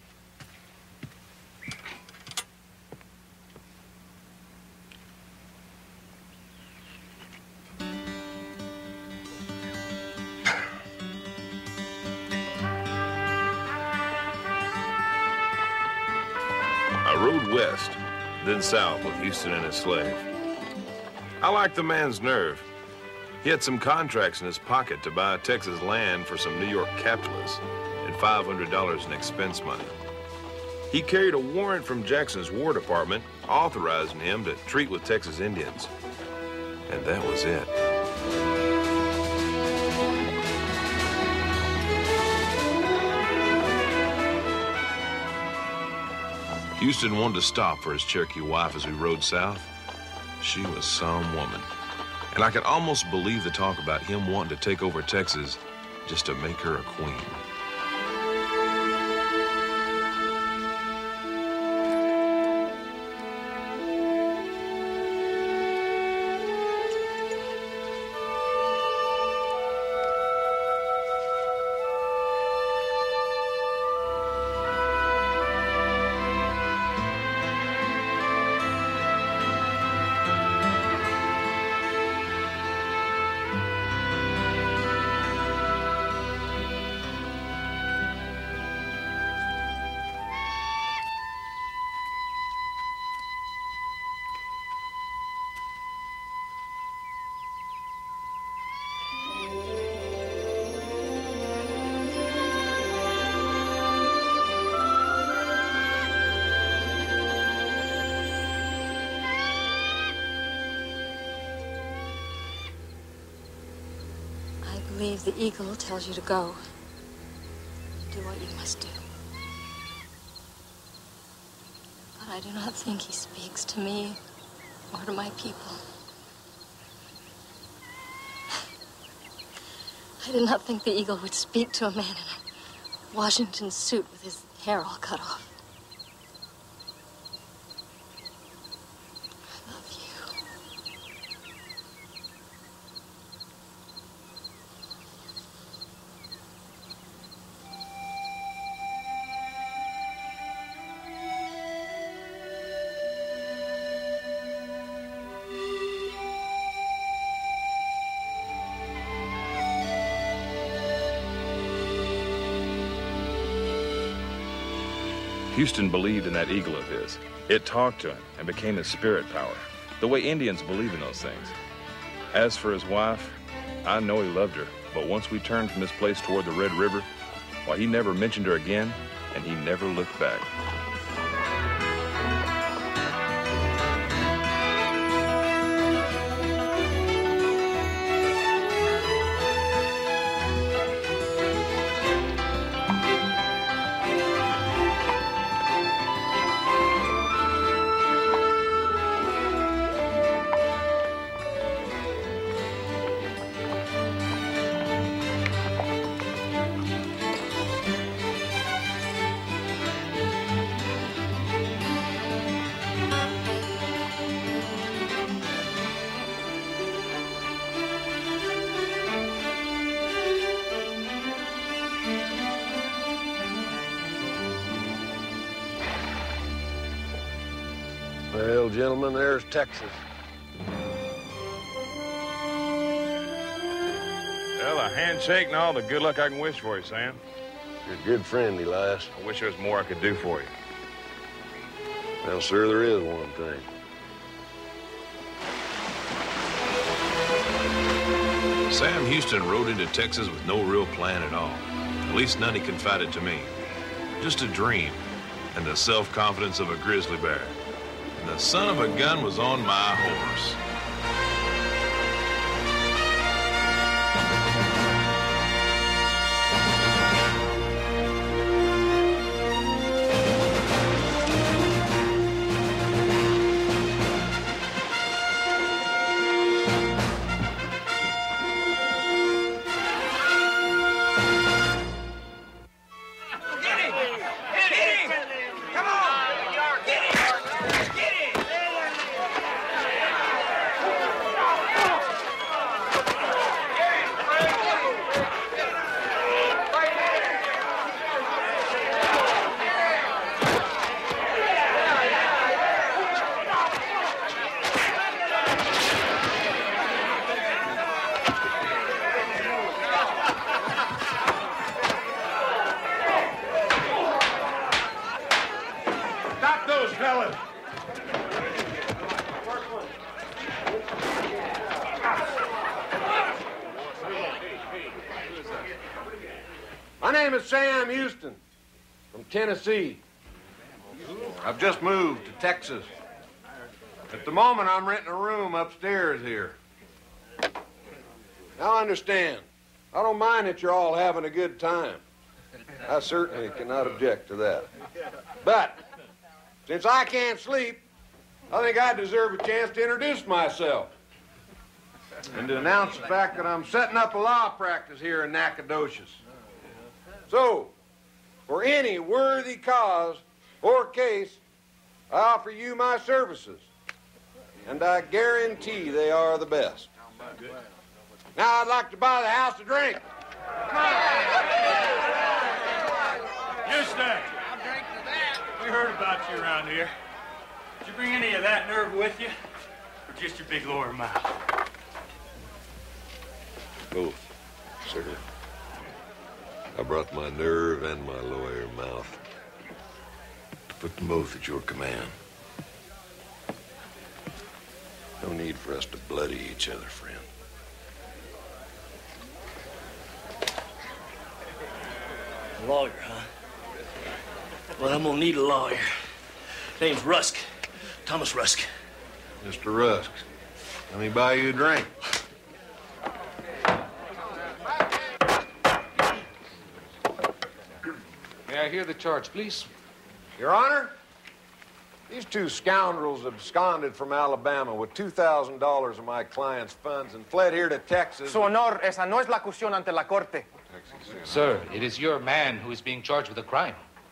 I rode west, then south with Houston and his slave. I liked the man's nerve. He had some contracts in his pocket to buy Texas land for some New York capitalists and five hundred dollars in expense money. He carried a warrant from Jackson's War Department authorizing him to treat with Texas Indians. And that was it. Houston wanted to stop for his Cherokee wife as we rode south. She was some woman. And I could almost believe the talk about him wanting to take over Texas just to make her a queen. believe the eagle tells you to go. Do what you must do. But I do not think he speaks to me or to my people. I did not think the eagle would speak to a man in a Washington suit with his hair all cut off. I love you. Houston believed in that eagle of his. It talked to him and became his spirit power, the way Indians believe in those things. As for his wife, I know he loved her, but once we turned from this place toward the Red River, why, he never mentioned her again, and he never looked back. Well, gentlemen, there's Texas. Well, a handshake and all the good luck I can wish for you, Sam. You're a good friend, Elias. I wish there was more I could do for you. Well, sir, there is one thing. Sam Houston rode into Texas with no real plan at all. At least none he confided to me. Just a dream and the self-confidence of a grizzly bear. And the son of a gun was on my horse. My name is Sam Houston from Tennessee. I've just moved to Texas. At the moment, I'm renting a room upstairs here. Now, understand, I don't mind that you're all having a good time. I certainly cannot object to that. But since I can't sleep, I think I deserve a chance to introduce myself and to announce the fact that I'm setting up a law practice here in Nacogdoches. So, for any worthy cause or case, I offer you my services, and I guarantee they are the best. Now I'd like to buy the house a drink. Houston, we heard about you around here. Did you bring any of that nerve with you, or just your big lower mouth? Both, sir. I brought my nerve and my lower mouth to put them both at your command. No need for us to bloody each other, friend. A lawyer, huh? Well, I'm gonna need a lawyer. Name's Rusk. Thomas Rusk. Mister Rusk, let me buy you a drink. I hear the charge, please? Your Honor, these two scoundrels absconded from Alabama with two thousand dollars of my client's funds and fled here to Texas. Su honor, esa no es la acusación ante la corte. Sir, it is your man who is being charged with a crime.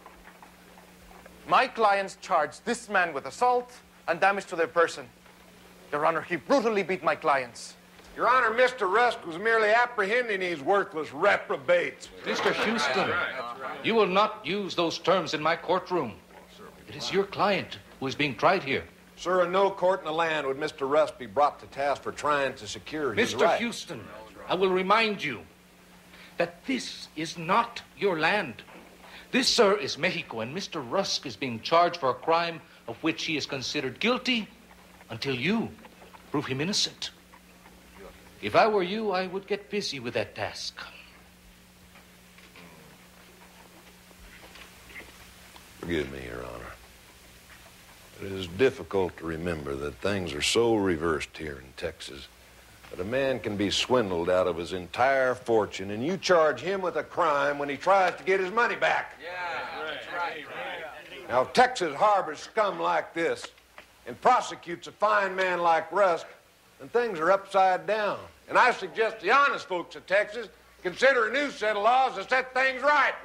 My clients charged this man with assault and damage to their person. Your Honor, he brutally beat my clients. Your Honor, Mister Rusk was merely apprehending these worthless reprobates. Mister Houston, you will not use those terms in my courtroom. It is your client who is being tried here. Sir, in no court in the land would Mister Rusk be brought to task for trying to secure his Mister rights. Houston, I will remind you that this is not your land. This, sir, is Mexico, and Mister Rusk is being charged for a crime of which he is considered guilty until you prove him innocent. If I were you, I would get busy with that task. Forgive me, Your Honor. It is difficult to remember that things are so reversed here in Texas that a man can be swindled out of his entire fortune, and you charge him with a crime when he tries to get his money back. Yeah, that's right. Now, if Texas harbors scum like this and prosecutes a fine man like Rusk, then things are upside down. And I suggest the honest folks of Texas consider a new set of laws to set things right.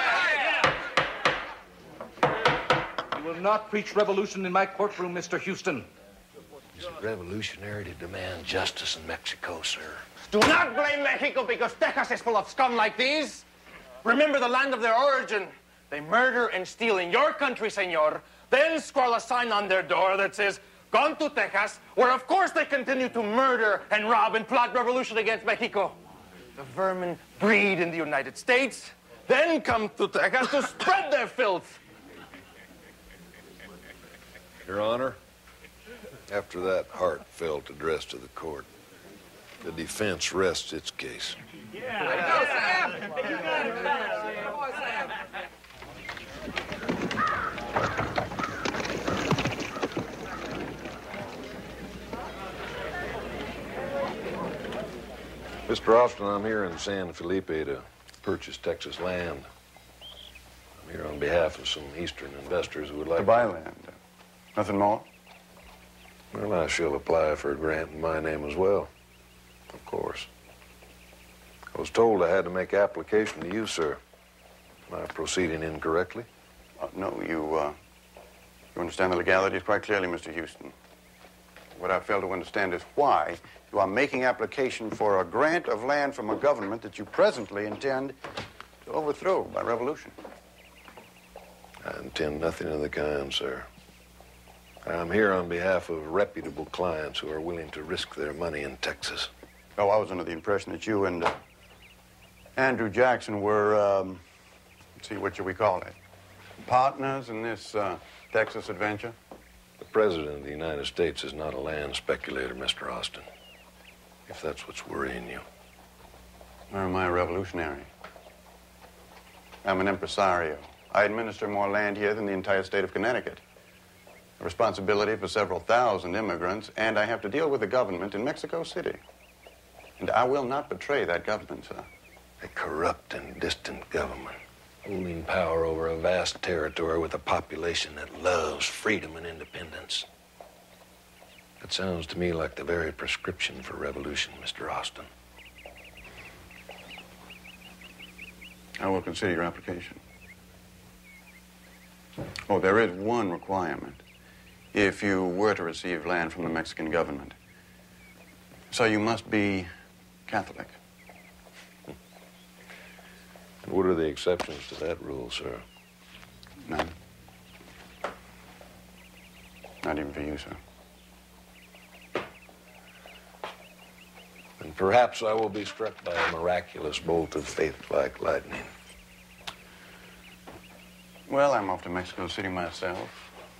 You will not preach revolution in my courtroom, Mister Houston. Is it revolutionary to demand justice in Mexico, sir? Do not blame Mexico because Texas is full of scum like these. Remember the land of their origin. They murder and steal in your country, senor, then scrawl a sign on their door that says, "Gone to Texas," where of course they continue to murder and rob and plot revolution against Mexico. The vermin breed in the United States, then come to Texas to spread their filth. Your Honor, after that heartfelt address to the court, the defense rests its case. Mister Austin, I'm here in San Felipe to purchase Texas land. I'm here on behalf of some Eastern investors who would like To buy land. Nothing more? Well, I shall apply for a grant in my name as well, of course. I was told I had to make application to you, sir. Am I proceeding incorrectly? Uh, no, you, uh, you understand the legalities quite clearly, Mister Houston. What I fail to understand is why you are making application for a grant of land from a government that you presently intend to overthrow by revolution. I intend nothing of the kind, sir. I'm here on behalf of reputable clients who are willing to risk their money in Texas. Oh, I was under the impression that you and uh, Andrew Jackson were, um, let's see, what should we call it? Partners in this uh, Texas adventure? The President of the United States is not a land speculator, Mister Austin, if that's what's worrying you. Or am I a revolutionary? I'm an impresario. I administer more land here than the entire state of Connecticut. A responsibility for several thousand immigrants, and I have to deal with the government in Mexico City. And I will not betray that government, sir. A corrupt and distant government, holding power over a vast territory with a population that loves freedom and independence. That sounds to me like the very prescription for revolution, Mister Austin. I will consider your application. Oh, there is one requirement if you were to receive land from the Mexican government. So you must be Catholic. What are the exceptions to that rule, sir? None. Not even for you, sir. And perhaps I will be struck by a miraculous bolt of faith like lightning. Well, I'm off to Mexico City myself.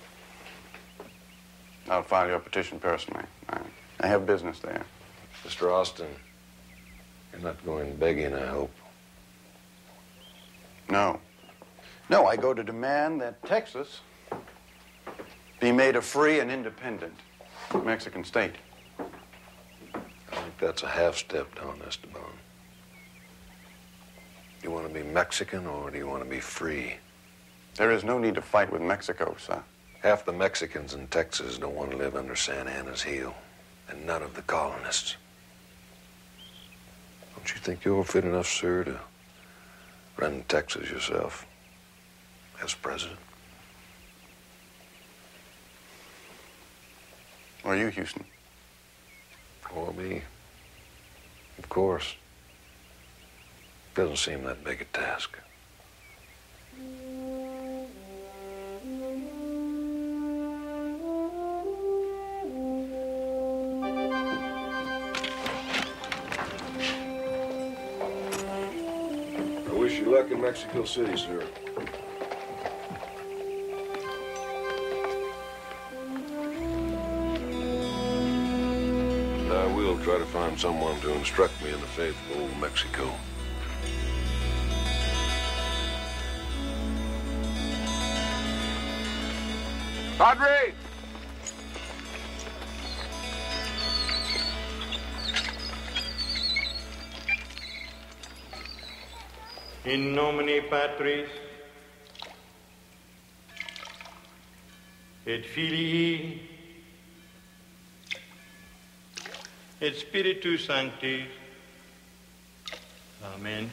I'll file your petition personally. I, I have business there. Mister Austin, you're not going begging, I hope. No. No, I go to demand that Texas be made a free and independent Mexican state. I think that's a half step, Don Esteban. Do you want to be Mexican or do you want to be free? There is no need to fight with Mexico, sir. Half the Mexicans in Texas don't want to live under Santa Anna's heel, and none of the colonists. Don't you think you're fit enough, sir, to run Texas yourself as president? Are you, Houston? Or me. Of course. Doesn't seem that big a task. I wish you luck in Mexico City, sir. I will try to find someone to instruct me in the faith of old Mexico. Padre! In nomine Patris et Filii et Spiritus Sancti. Amen.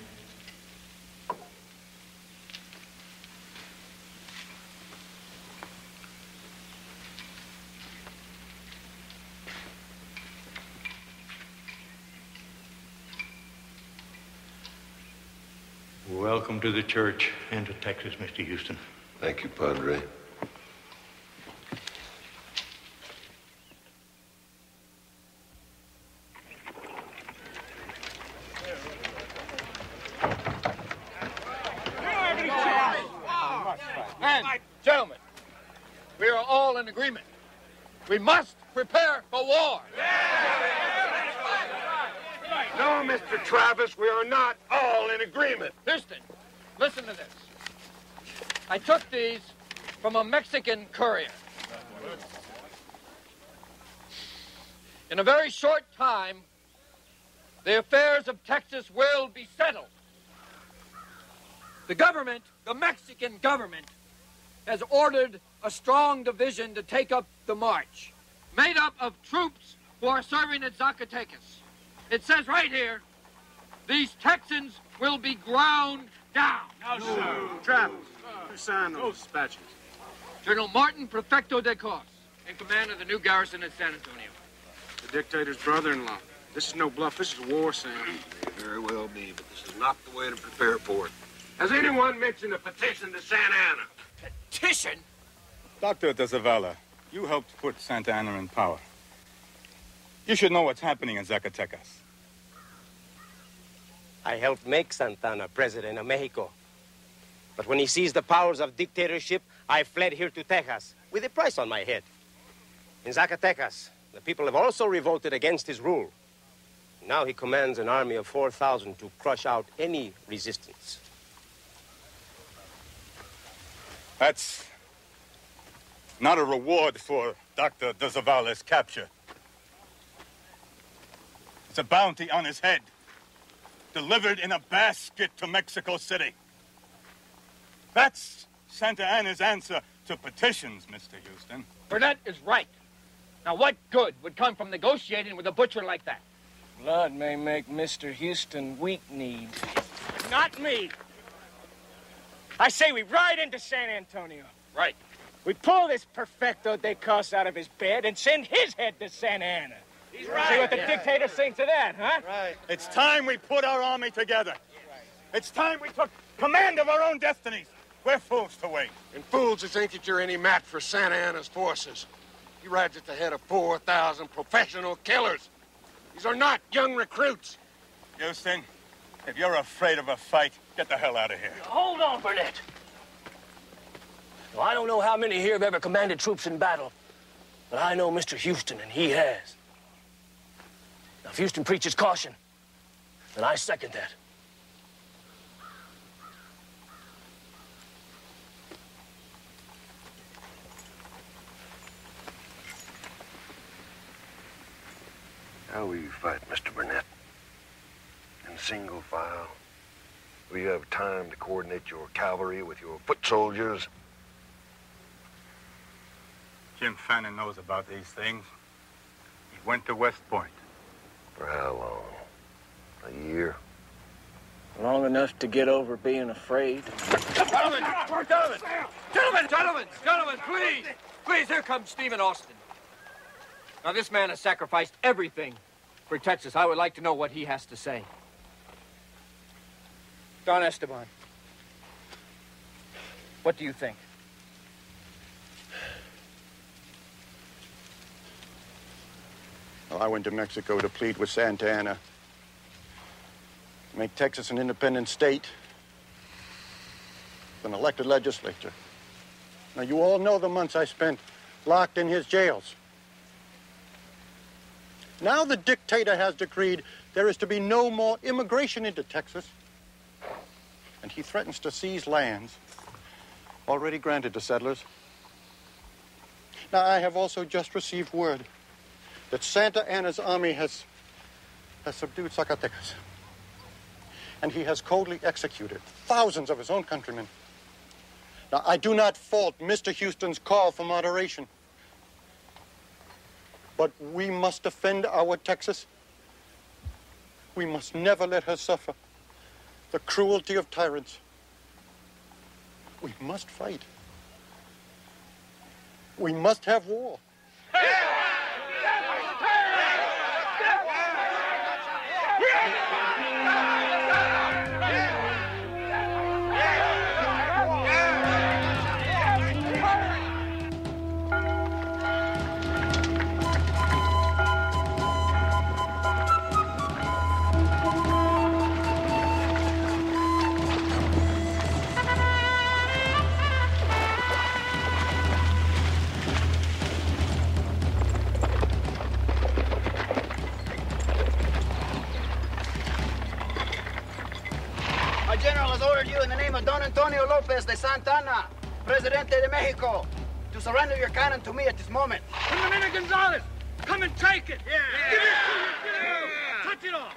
Welcome to the church and to Texas, Mister Houston. Thank you, Padre. Men, gentlemen, we are all in agreement. We must prepare for war. No, Mister Travis, we are not all in agreement. Houston, listen to this. I took these from a Mexican courier. In a very short time, the affairs of Texas will be settled. The government, the Mexican government, has ordered a strong division to take up the march, made up of troops who are serving at Zacatecas. It says right here, these Texans will be ground down. No, sir. Travis, who signed those dispatches? General Martin Prefecto de Cos, in command of the new garrison at San Antonio. The dictator's brother-in-law. This is no bluff. This is war, Sam. May very well be, but this is not the way to prepare for it. Has anyone mentioned a petition to Santa Anna? Petition? Doctor de Zavala, you helped put Santa Anna in power. You should know what's happening in Zacatecas. I helped make Santana president of Mexico. But when he seized the powers of dictatorship, I fled here to Texas with a price on my head. In Zacatecas, the people have also revolted against his rule. Now he commands an army of four thousand to crush out any resistance. That's not a reward for Doctor de Zavala's capture. It's a bounty on his head, delivered in a basket to Mexico City. That's Santa Anna's answer to petitions, Mister Houston. Burnett is right. Now, what good would come from negotiating with a butcher like that? Blood may make Mister Houston weak-kneed. Not me. I say we ride into San Antonio. Right. We pull this Perfecto de Cos out of his bed and send his head to Santa Anna. He's right. See what the Yeah. dictators think to that, huh? Right. It's time we put our army together. It's time we took command of our own destinies. We're fools to wait. And fools to think that you're any match for Santa Anna's forces. He rides at the head of four thousand professional killers. These are not young recruits. Houston, if you're afraid of a fight, get the hell out of here. Hold on, Burnett. Well, I don't know how many here have ever commanded troops in battle, but I know Mister Houston, and he has. Now, if Houston preaches caution, then I second that. How will you fight, Mister Burnett? In single file Will you have time to coordinate your cavalry with your foot soldiers? Jim Fannin knows about these things. He went to West Point. For how long? A year? Long enough to get over being afraid. Gentlemen, gentlemen, gentlemen, gentlemen, gentlemen, please, please, here comes Stephen Austin. Now, this man has sacrificed everything for Texas. I would like to know what he has to say. Don Esteban, what do you think? Well, I went to Mexico to plead with Santa Anna. Make Texas an independent state with an elected legislature. Now, you all know the months I spent locked in his jails. Now the dictator has decreed there is to be no more immigration into Texas. And he threatens to seize lands already granted to settlers. Now, I have also just received word that Santa Anna's army has, has subdued Zacatecas. And he has coldly executed thousands of his own countrymen. Now, I do not fault Mister Houston's call for moderation. But we must defend our Texas. We must never let her suffer the cruelty of tyrants. We must fight. We must have war. Don Antonio Lopez de Santa Anna, Presidente de Mexico, to surrender your cannon to me at this moment. Dominic Gonzalez, come and take it. Yeah. Give it to you. Yeah. Touch it off.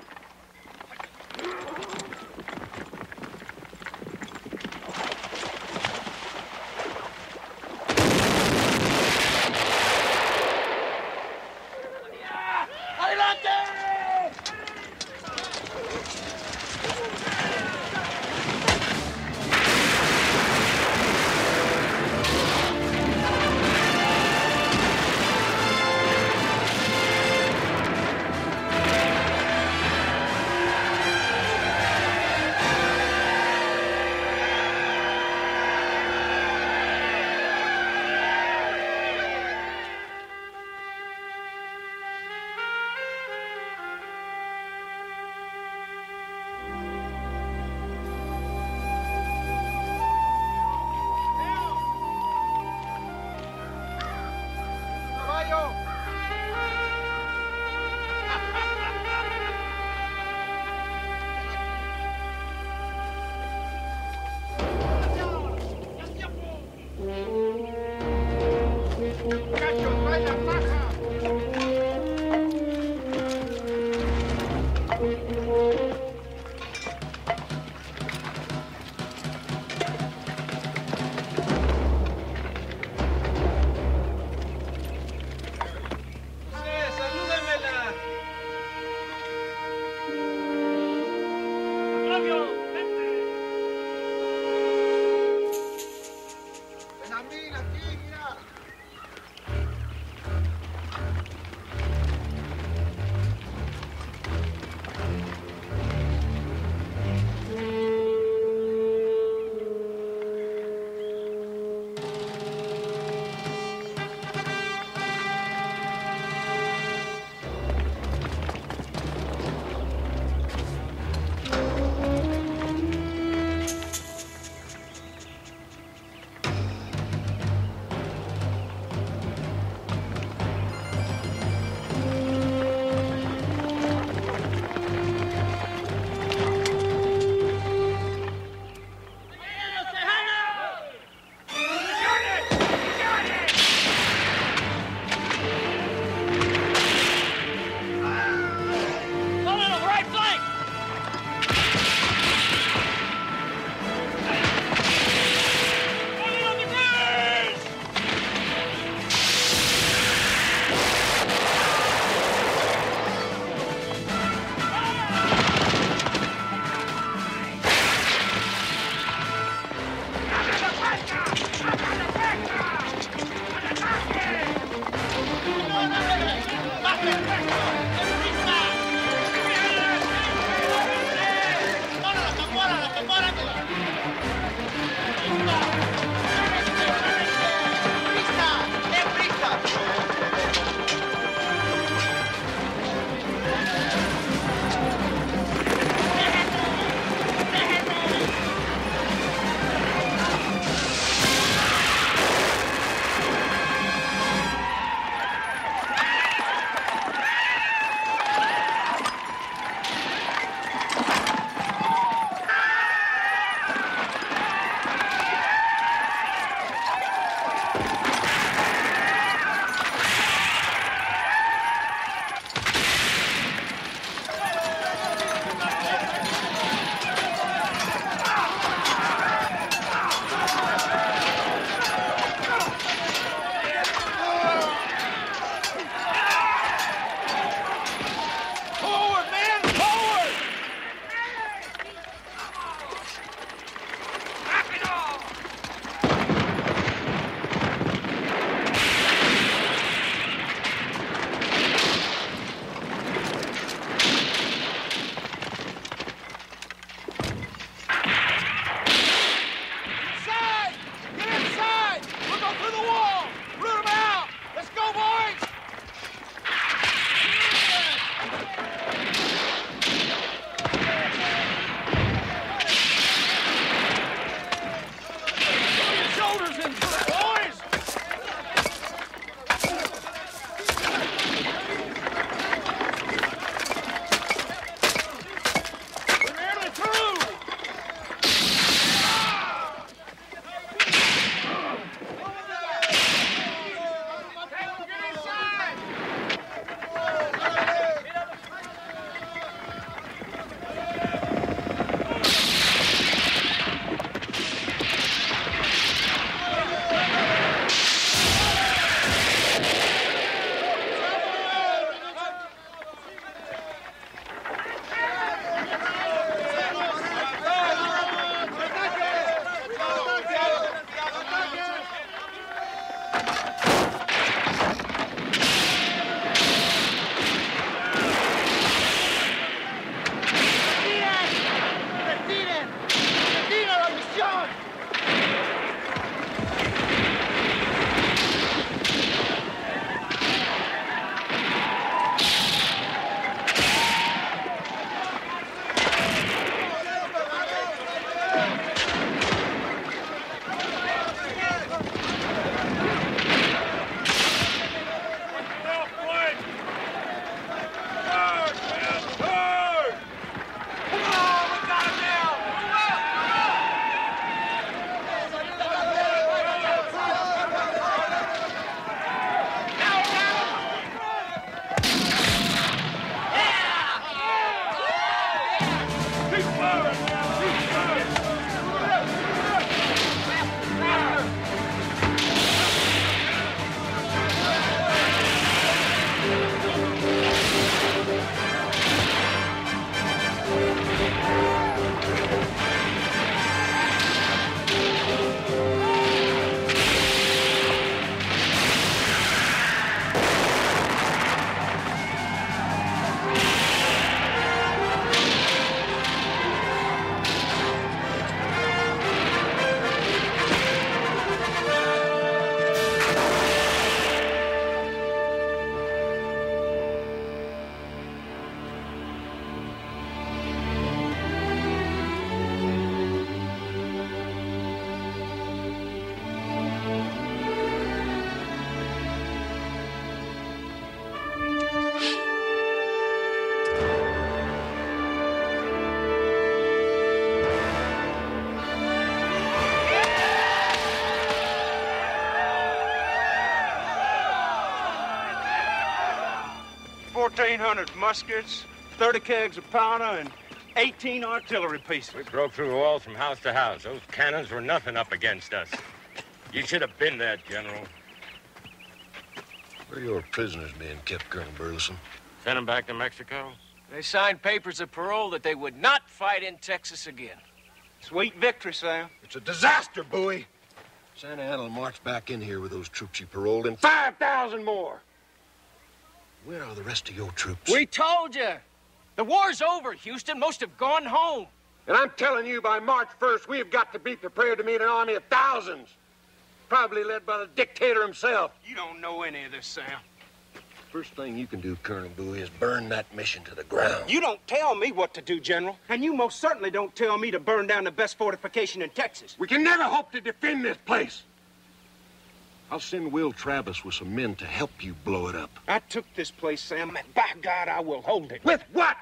fifteen hundred muskets, thirty kegs of powder, and eighteen artillery pieces. We broke through the walls from house to house. Those cannons were nothing up against us. You should have been there, General. Where are your prisoners being kept, Colonel Burleson? Send them back to Mexico? They signed papers of parole that they would not fight in Texas again. Sweet victory, Sam. It's a disaster, Bowie. Santa Anna will march back in here with those troops you paroled and five thousand more. Where are the rest of your troops? We told you. The war's over, Houston. Most have gone home. And I'm telling you, by March first, we've got to be prepared to meet an army of thousands. Probably led by the dictator himself. You don't know any of this, Sam. First thing you can do, Colonel Bowie, is burn that mission to the ground. You don't tell me what to do, General. And you most certainly don't tell me to burn down the best fortification in Texas. We can never hope to defend this place. I'll send Will Travis with some men to help you blow it up. I took this place, Sam, and by God, I will hold it. With what?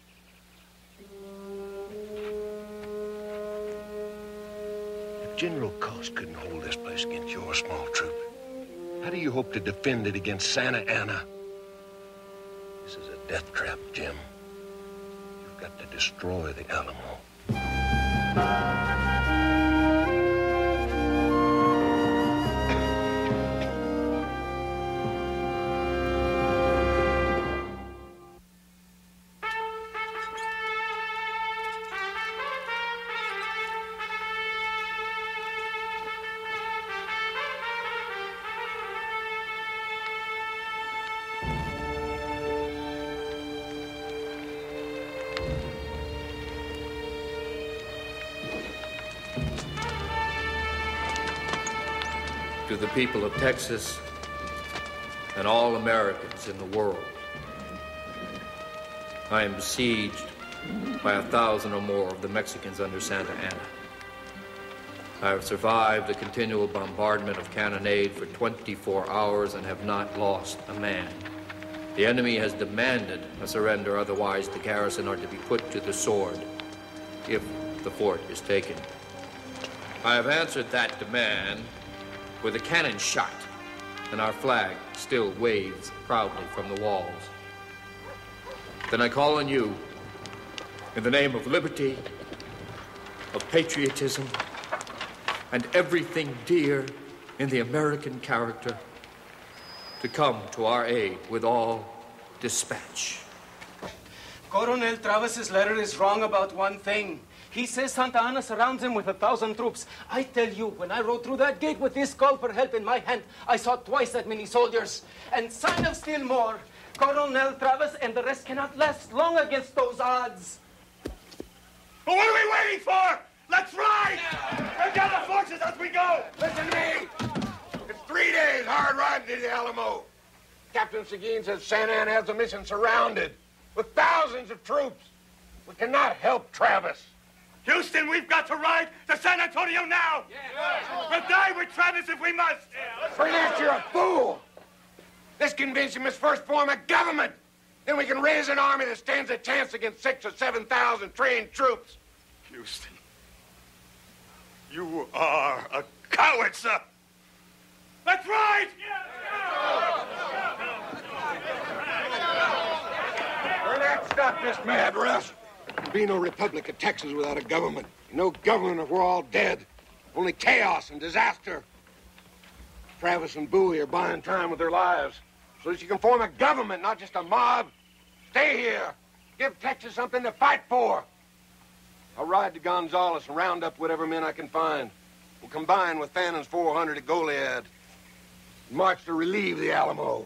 If General Cost couldn't hold this place against your small troop, how do you hope to defend it against Santa Anna? This is a death trap, Jim. You've got to destroy the Alamo. To the people of Texas and all Americans in the world, I am besieged by a thousand or more of the Mexicans under Santa Anna. I have survived the continual bombardment of cannonade for twenty-four hours and have not lost a man. The enemy has demanded a surrender, otherwise the garrison are to be put to the sword if the fort is taken. I have answered that demand with a cannon shot, and our flag still waves proudly from the walls. Then I call on you, in the name of liberty, of patriotism, and everything dear in the American character, to come to our aid with all dispatch. Coronel Travis's letter is wrong about one thing. He says Santa Anna surrounds him with a thousand troops. I tell you, when I rode through that gate with this call for help in my hand, I saw twice that many soldiers. And sign of still more, Coronel Travis and the rest cannot last long against those odds. But what are we waiting for? Let's ride! Bring down the forces as we go! Listen to me. It's three days hard riding to the Alamo. Captain Seguin says Santa Anna has the mission surrounded with thousands of troops. We cannot help Travis. Houston, we've got to ride to San Antonio now! Yeah. We'll die with Travis if we must! Yeah, Burnett, you're a fool! This convention must first form a government. Then we can raise an army that stands a chance against six or seven thousand trained troops. Houston, you are a coward, sir! Let's ride! Burnett, stop this mad rush. There'll be no Republic of Texas without a government. No government if we're all dead. Only chaos and disaster. Travis and Bowie are buying time with their lives so that you can form a government, not just a mob. Stay here. Give Texas something to fight for. I'll ride to Gonzales and round up whatever men I can find. We'll combine with Fannon's four hundred at Goliad. March to relieve the Alamo.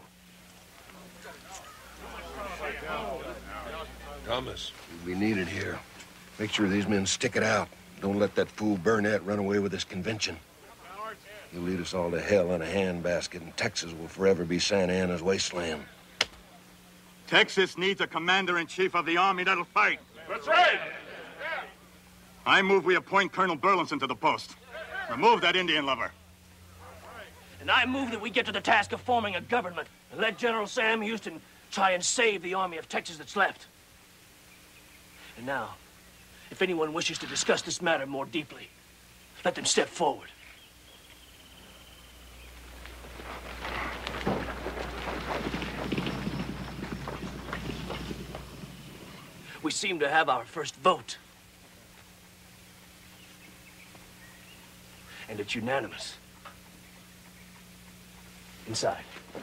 Thomas, you'll be needed here. Make sure these men stick it out. Don't let that fool Burnett run away with this convention. He'll lead us all to hell in a handbasket, and Texas will forever be Santa Anna's wasteland. Texas needs a commander-in-chief of the army that'll fight. That's right. I move we appoint Colonel Burleson to the post. Remove that Indian lover. And I move that we get to the task of forming a government and let General Sam Houston try and save the army of Texas that's left. And now, if anyone wishes to discuss this matter more deeply, let them step forward. We seem to have our first vote. And it's unanimous. Inside.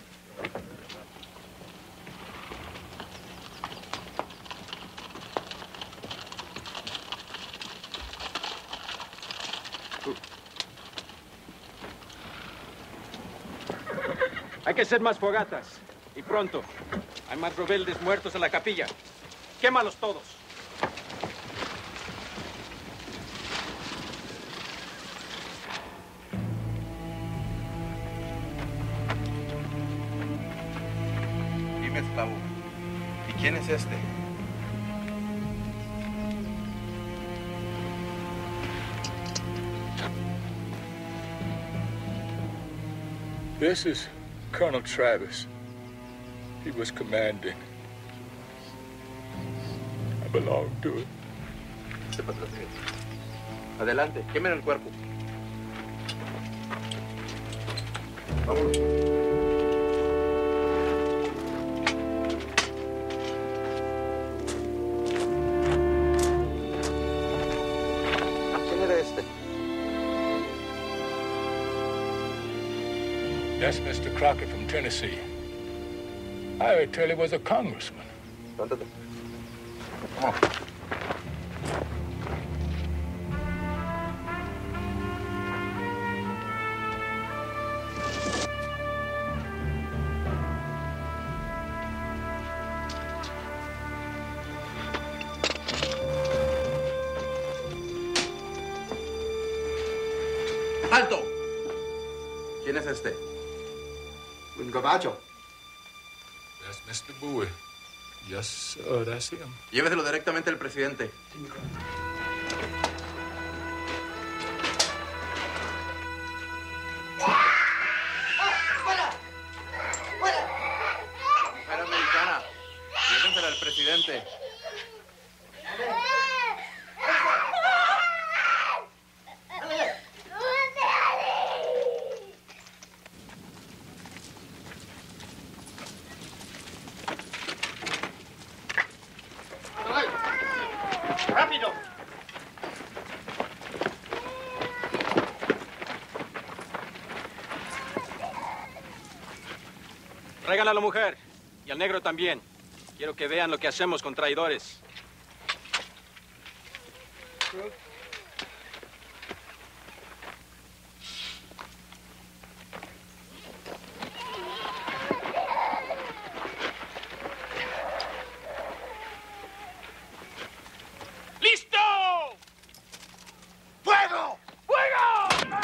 Hay que hacer más fogatas. Y pronto. Hay más rebeldes muertos en la capilla. Quémalos todos. Dime, esclavo, ¿y quién es este? This is Colonel Travis. He was commanding. I belong to it. Adelante, quemen el cuerpo. Vamos. That's Mister Crockett from Tennessee. I heard tell he was a congressman. Come on. ¡Alto! ¿Quién es este? Un gabacho. That's Mister Bowie. Yes, sir, that's him. Lléveselo directamente al presidente. Mujer americana, llévensela al presidente. ¡Rápido! Tráiganle a la mujer y al negro también. Quiero que vean lo que hacemos con traidores. ¡Listo! ¡Fuego! ¡Fuego!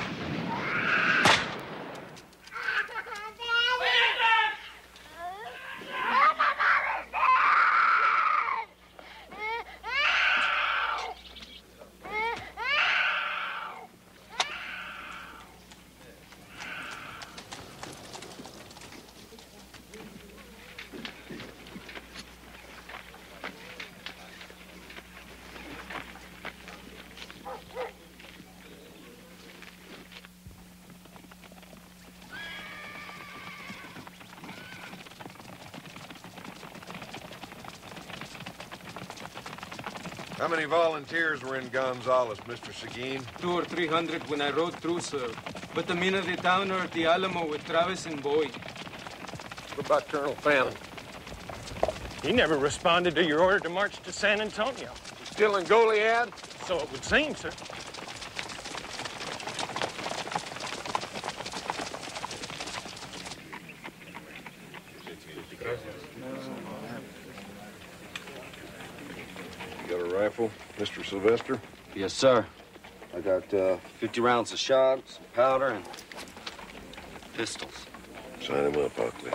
How many volunteers were in Gonzales, Mister Seguin? Two or three hundred when I rode through, sir. But the men of the town are at the Alamo with Travis and Boyd. What about Colonel Fannin? He never responded to your order to march to San Antonio. Still in Goliad? So it would seem, sir. You got a rifle, Mister Sylvester? Yes, sir. I got uh, fifty rounds of shot, some powder, and pistols. Sign him up, Buckley.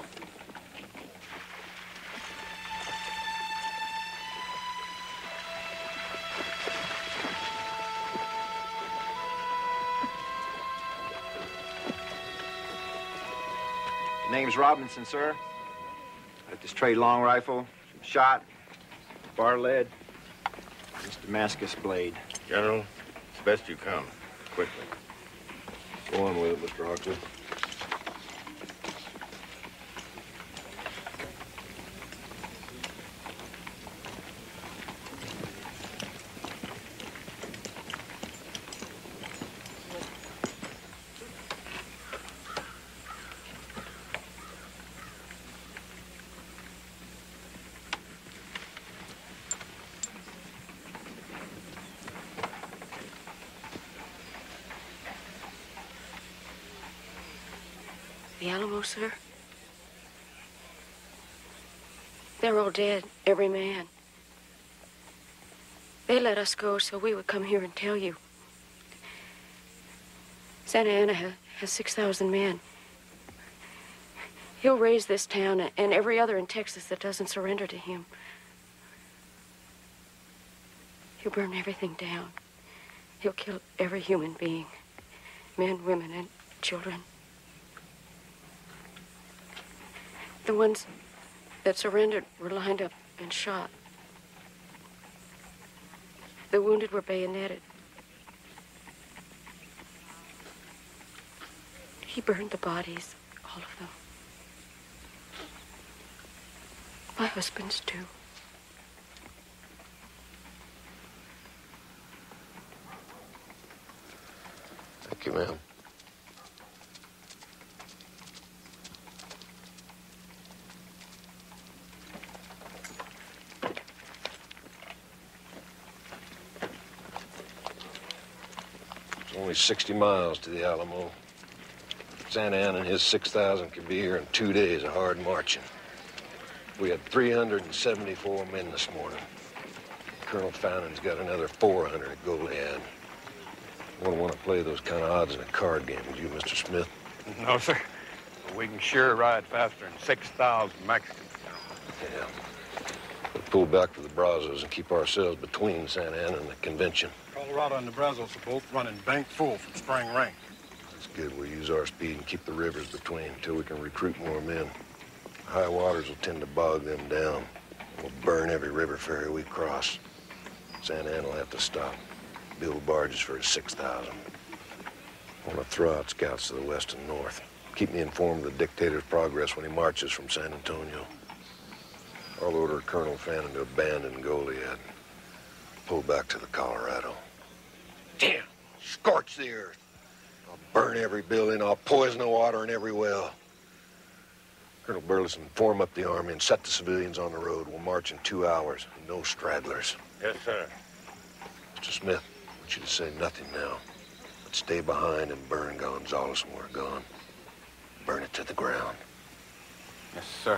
Name's Robinson, sir. Got this trade long rifle, some shot, bar lead, this Damascus blade. General, it's best you come. Quickly. Go on with it, Mister Hockley. The Alamo, sir? They're all dead, every man. They let us go so we would come here and tell you. Santa Anna ha has six thousand men. He'll raise this town and every other in Texas that doesn't surrender to him. He'll burn everything down. He'll kill every human being. Men, women, and children. The ones that surrendered were lined up and shot. The wounded were bayoneted. He burned the bodies, all of them. My husband's too. Thank you, ma'am. It's only sixty miles to the Alamo. Santa Anna and his six thousand could be here in two days of hard marching. We had three hundred seventy-four men this morning. Colonel Fannon's got another four hundred at Goliad. I wouldn't want to play those kind of odds in a card game, would you, Mister Smith? No, sir. We can sure ride faster than six thousand Mexicans. Yeah. We'll pull back to the Brazos and keep ourselves between Santa Anna and the convention. Colorado and the Brazos are both running bank full from spring rain. That's good. We'll use our speed and keep the rivers between until we can recruit more men. High waters will tend to bog them down. We'll burn every river ferry we cross. Santa Anna will have to stop. Build barges for his six thousand. I want to throw out scouts to the west and north. Keep me informed of the dictator's progress when he marches from San Antonio. I'll order Colonel Fannin to abandon Goliad. Pull back to the Colorado. Damn! Scorch the earth. I'll burn every building. I'll poison the water in every well. Colonel Burleson, form up the army and set the civilians on the road. We'll march in two hours. No stragglers. Yes, sir. Mister Smith, I want you to say nothing now. But stay behind and burn Gonzales when we're gone. Burn it to the ground. Yes, sir.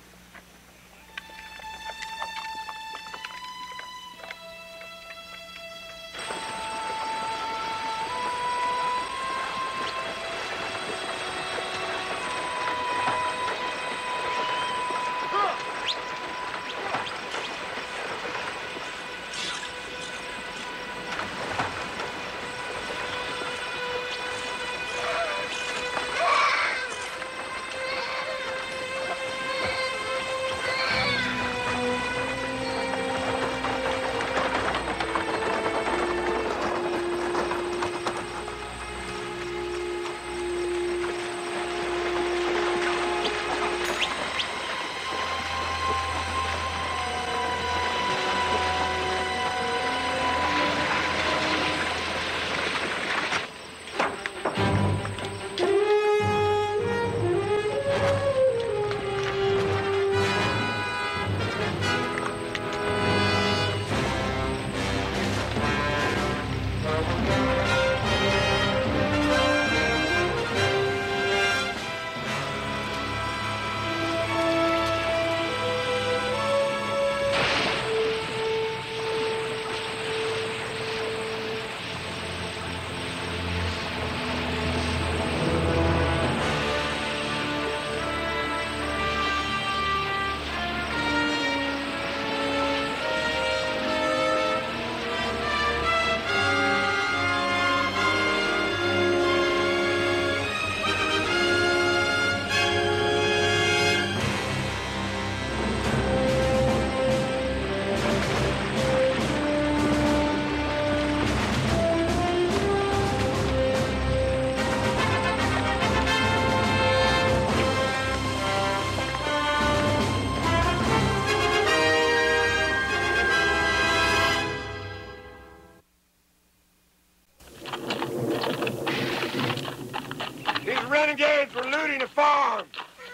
Renegades were looting a farm,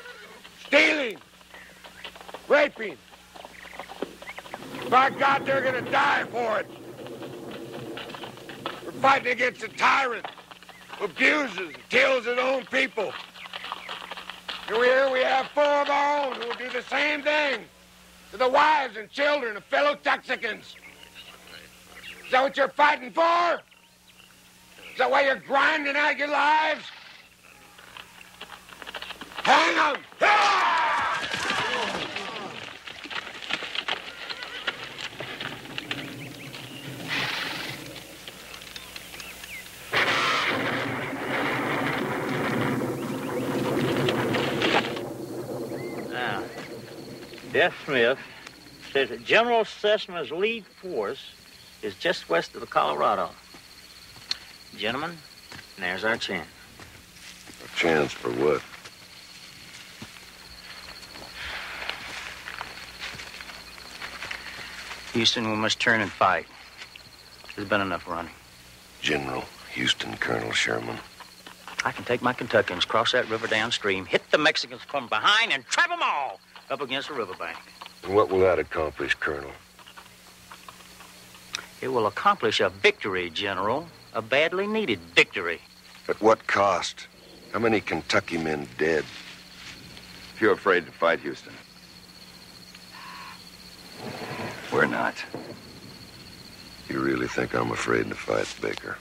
stealing, raping. By God, they're gonna die for it. We're fighting against a tyrant who abuses and kills his own people. Here we have four of our own who will do the same thing to the wives and children of fellow Texicans. Is that what you're fighting for? Is that why you're grinding out your lives? Hang them! Now, Jeff Smith says that General Cessna's lead force is just west of the Colorado. Gentlemen, there's our chance. A chance for what? Houston, we must turn and fight. There's been enough running. General Houston, Colonel Sherman. I can take my Kentuckians, cross that river downstream, hit the Mexicans from behind, and trap them all up against the riverbank. And what will that accomplish, Colonel? It will accomplish a victory, General. A badly needed victory. At what cost? How many Kentucky men dead? If you're afraid to fight, Houston, we're not. You really think I'm afraid to fight, Baker?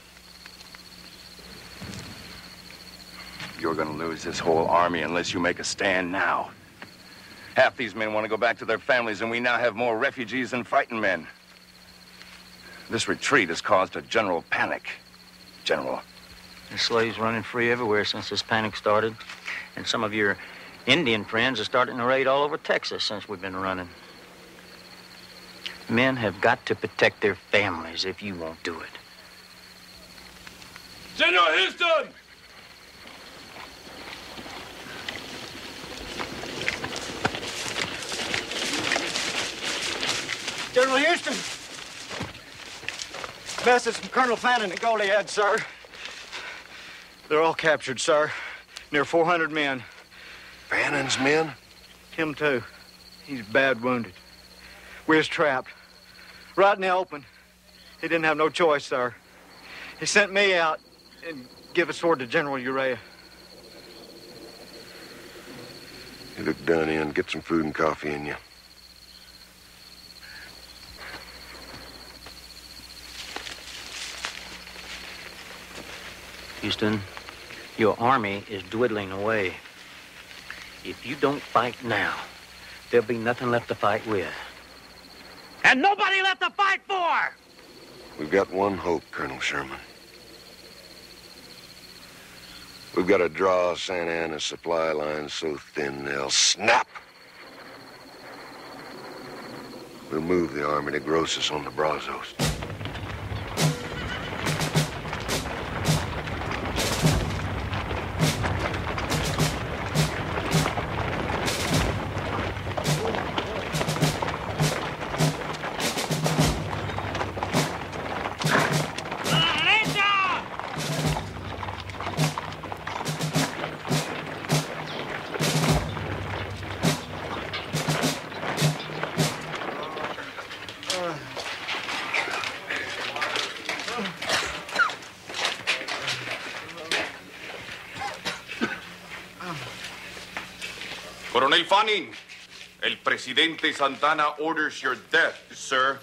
You're gonna lose this whole army unless you make a stand now. Half these men want to go back to their families, and we now have more refugees than fighting men. This retreat has caused a general panic, General. The slaves running free everywhere since this panic started. And some of your Indian friends are starting to raid all over Texas since we've been running. Men have got to protect their families if you won't do it. General Houston! General Houston! Message from Colonel Fannin at Goliad, sir. They're all captured, sir. Near four hundred men. Fannin's men? Him, too. He's bad wounded. We was trapped. Right in the open. He didn't have no choice, sir. He sent me out and give a sword to General Urrea. You look done in. Get some food and coffee in you. Houston, your army is dwindling away. If you don't fight now, there'll be nothing left to fight with. And nobody left to fight for! We've got one hope, Colonel Sherman. We've got to draw Santa Anna's supply lines so thin they'll snap. We'll move the army to Grosses on the Brazos. Coronel Fannin, el Presidente Santana orders your death, sir.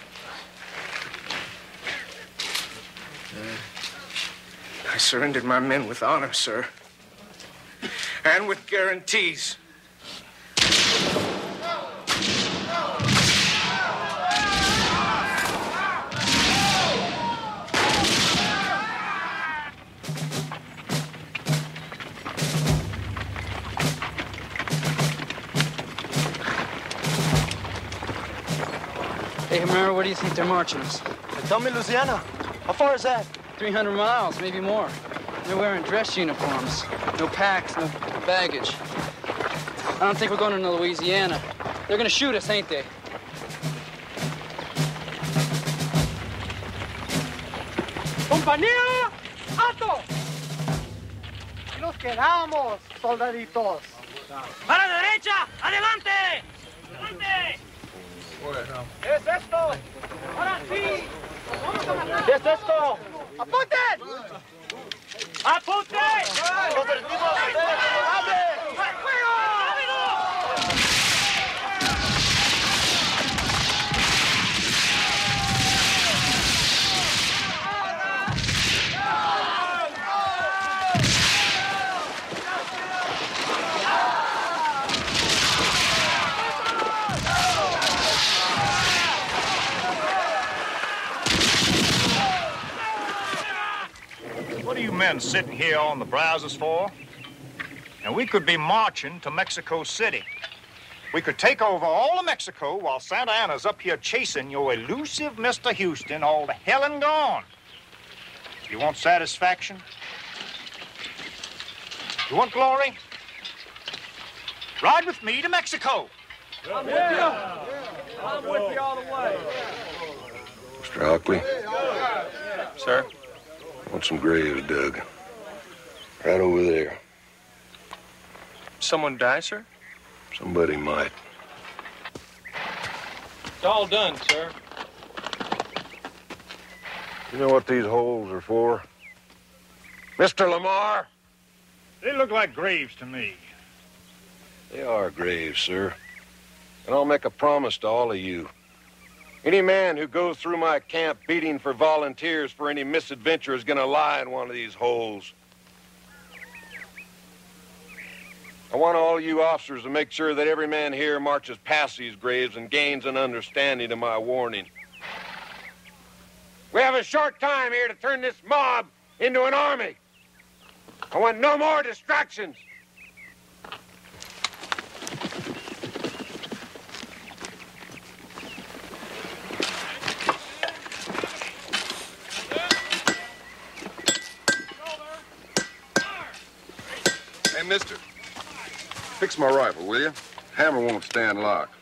I surrendered my men with honor, sir. And with guarantees. Hey, Homero, where do you think they're marching us? Tell me, Louisiana. How far is that? three hundred miles, maybe more. They're wearing dress uniforms. No packs, no baggage. I don't think we're going into Louisiana. They're gonna shoot us, ain't they? ¡Compañía! ¡Alto! Nos quedamos, soldaditos. ¡Para la derecha! ¡Adelante! ¡Adelante! ¿Qué es esto? ¡Ahora sí! ¿Qué es esto? ¡Apunten! ¡Apunte! ¡Los derechos! ¡Abre! men sitting here on the brazos for? And we could be marching to Mexico City. We could take over all of Mexico while Santa Anna's up here chasing your elusive Mister Houston all to hell and gone. You want satisfaction? You want glory? Ride with me to Mexico. I'm with you. I'm with you all the way. Mister Hockley? Sir? I want some graves dug. Right over there. Someone die, sir? Somebody might. It's all done, sir. You know what these holes are for? Mister Lamar? They look like graves to me. They are graves, sir. And I'll make a promise to all of you. Any man who goes through my camp beating for volunteers for any misadventure is gonna lie in one of these holes. I want all you officers to make sure that every man here marches past these graves and gains an understanding of my warning. We have a short time here to turn this mob into an army. I want no more distractions. Hey, mister. Fix my rifle, will you? Hammer won't stand lock.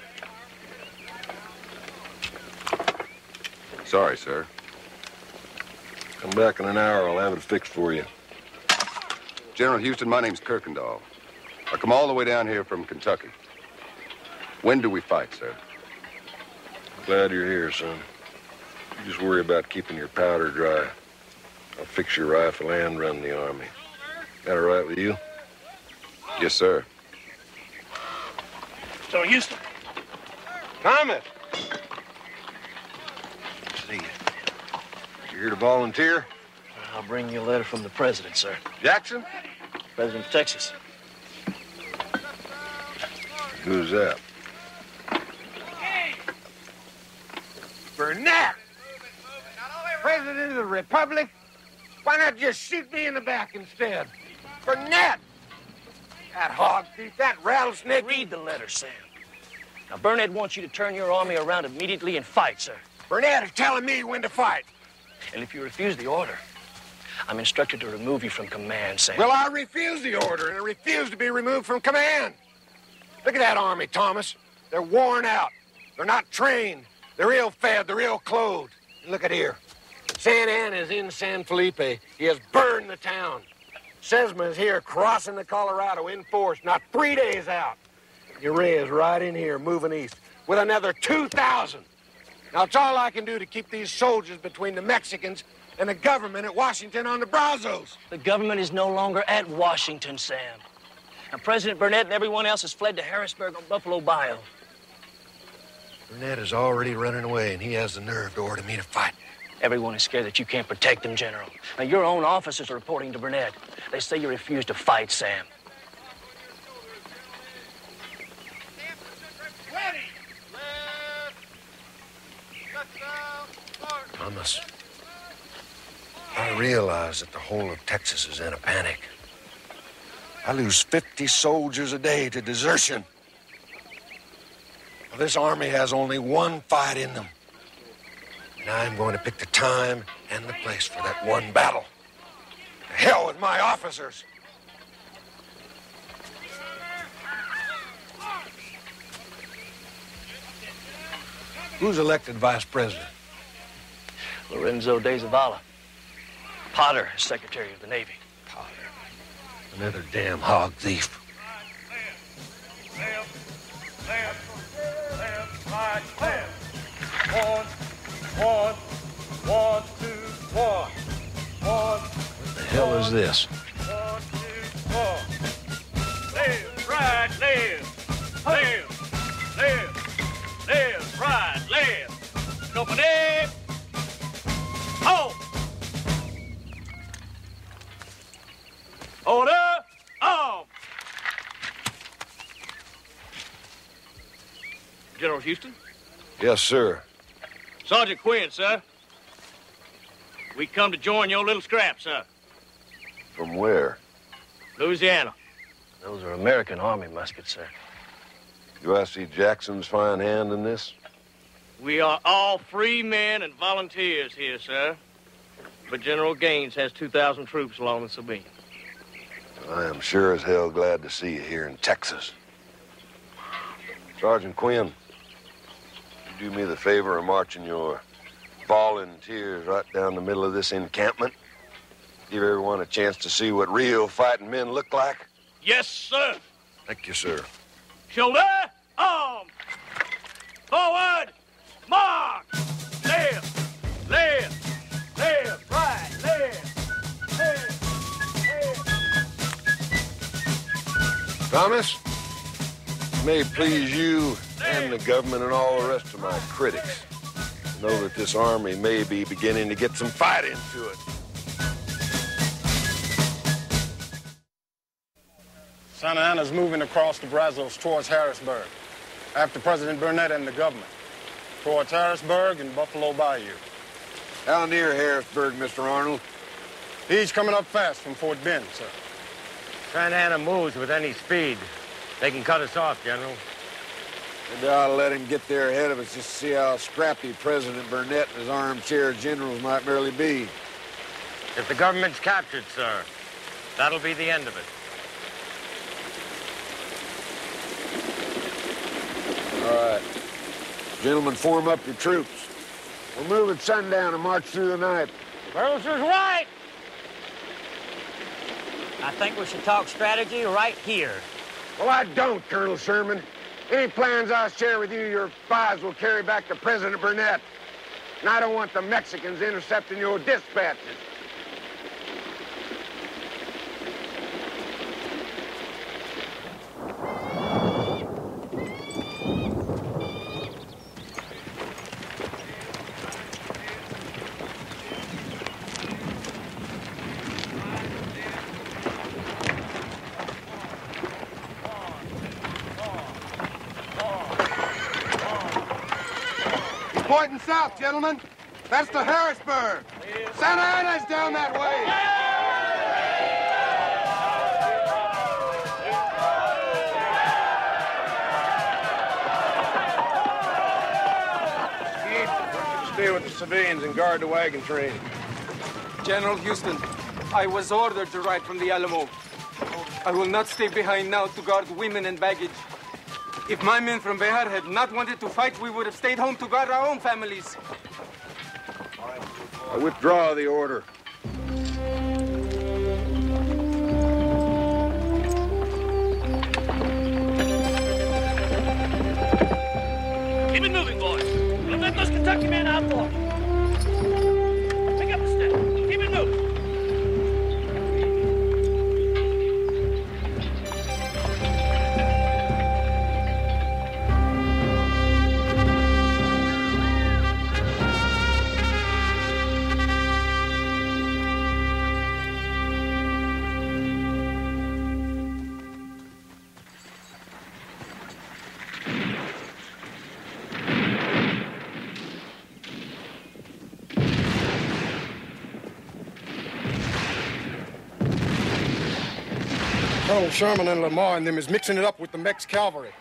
Sorry, sir. Come back in an hour. I'll have it fixed for you. General Houston, my name's Kirkendall. I come all the way down here from Kentucky. When do we fight, sir? Glad you're here, son. You just worry about keeping your powder dry. I'll fix your rifle and run the army. That all right with you? Yes, sir. So, Houston. Thomas! See you. You here to volunteer? I'll bring you a letter from the president, sir. Jackson? President of Texas. Who's that? Burnett! President of the Republic? Why not just shoot me in the back instead? Burnett! That hog thief, that rattlesnake. Read the letter, Sam. Now, Burnett wants you to turn your army around immediately and fight, sir. Burnett is telling me when to fight. And if you refuse the order, I'm instructed to remove you from command, Sam. Well, I refuse the order, and I refuse to be removed from command. Look at that army, Thomas. They're worn out. They're not trained. They're ill-fed. They're ill-clothed. And look at here. Santa Anna is in San Felipe. He has burned the town. Sesma is here crossing the Colorado in force, not three days out. Urea is right in here, moving east, with another two thousand. Now, it's all I can do to keep these soldiers between the Mexicans and the government at Washington on the Brazos. The government is no longer at Washington, Sam. Now, President Burnett and everyone else has fled to Harrisburg on Buffalo Bayou. Burnett is already running away, and he has the nerve to order me to fight. Everyone is scared that you can't protect them, General. Now, your own officers are reporting to Burnett. They say you refuse to fight, Sam. Thomas, I realize that the whole of Texas is in a panic. I lose fifty soldiers a day to desertion. Well, this army has only one fight in them. And I'm going to pick the time and the place for that one battle. To hell with my officers. Who's elected vice president? Lorenzo de Zavala. Potter is Secretary of the Navy. Potter. Another damn hog thief. Left, left, left, right, left. One, one, one, two, one. One. What the hell is this? One, two, one. Left, right, left. Left, left, left, right, left. Company. Halt! Order! Off! General Houston? Yes, sir. Sergeant Quinn, sir. We come to join your little scrap, sir. From where? Louisiana. Those are American Army muskets, sir. Do I see Jackson's fine hand in this? We are all free men and volunteers here, sir. But General Gaines has two thousand troops along the Sabine. I am sure as hell glad to see you here in Texas. Sergeant Quinn, you do me the favor of marching your volunteers right down the middle of this encampment? Give everyone a chance to see what real fighting men look like? Yes, sir. Thank you, sir. Shoulder, arm. Forward, march. Left, left, left, right, left, left, left. Thomas, it may please you and the government and all the rest of my critics to know that this army may be beginning to get some fight into it. Santa Ana's moving across the Brazos towards Harrisburg, after President Burnett and the government, towards Harrisburg and Buffalo Bayou. How near Harrisburg, Mister Arnold? He's coming up fast from Fort Bend, sir. Santa Ana moves with any speed. They can cut us off, General. Maybe I'll let him get there ahead of us just to see how scrappy President Burnett and his armchair generals might merely be. If the government's captured, sir, that'll be the end of it. All right. Gentlemen, form up your troops. We'll move at sundown and march through the night. Burlester's right. I think we should talk strategy right here. Well, I don't, Colonel Sherman. Any plans I share with you, your spies will carry back to President Burnett. And I don't want the Mexicans intercepting your dispatches. Pointing south, gentlemen. That's to Harrisburg. Santa Ana's down that way. Stay with the civilians and guard the wagon train. General Houston, I was ordered to ride from the Alamo. I will not stay behind now to guard women and baggage. If my men from Behar had not wanted to fight, we would have stayed home to guard our own families. I withdraw the order. Keep it moving, boys. Don't let those Kentucky men outlaw. Pick up the step. Keep it moving. Colonel Sherman and Lamar and them is mixing it up with the Mex cavalry.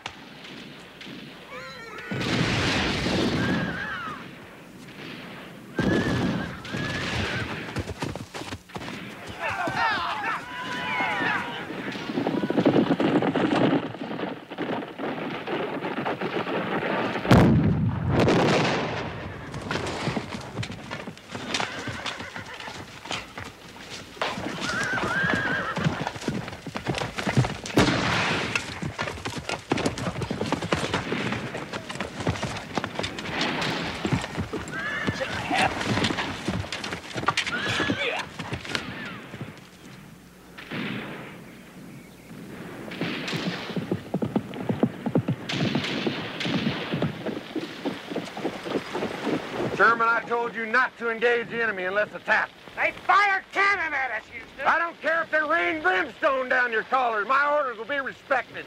Sherman, I told you not to engage the enemy unless attacked. They fired cannon at us, Houston. I don't care if they rain brimstone down your collars. My orders will be respected.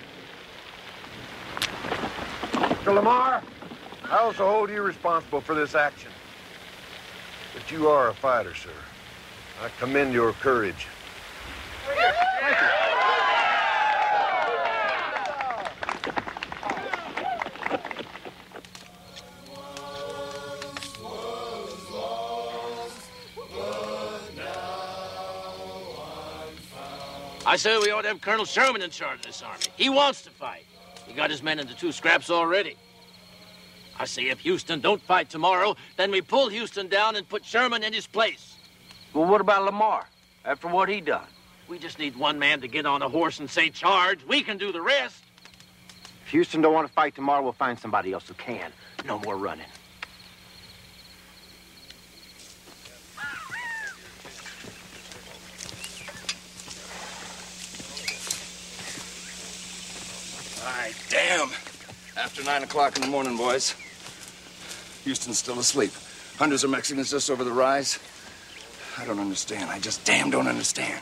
Mister Lamar, I also hold you responsible for this action. But you are a fighter, sir. I commend your courage. I say we ought to have Colonel Sherman in charge of this army. He wants to fight. He got his men into two scraps already. I say if Houston don't fight tomorrow, then we pull Houston down and put Sherman in his place. Well, what about Lamar, after what he done? We just need one man to get on a horse and say charge. We can do the rest. If Houston don't want to fight tomorrow, we'll find somebody else who can. No more running. All right, damn. After nine o'clock in the morning, boys. Houston's still asleep. Hundreds of Mexicans just over the rise. I don't understand. I just damn don't understand.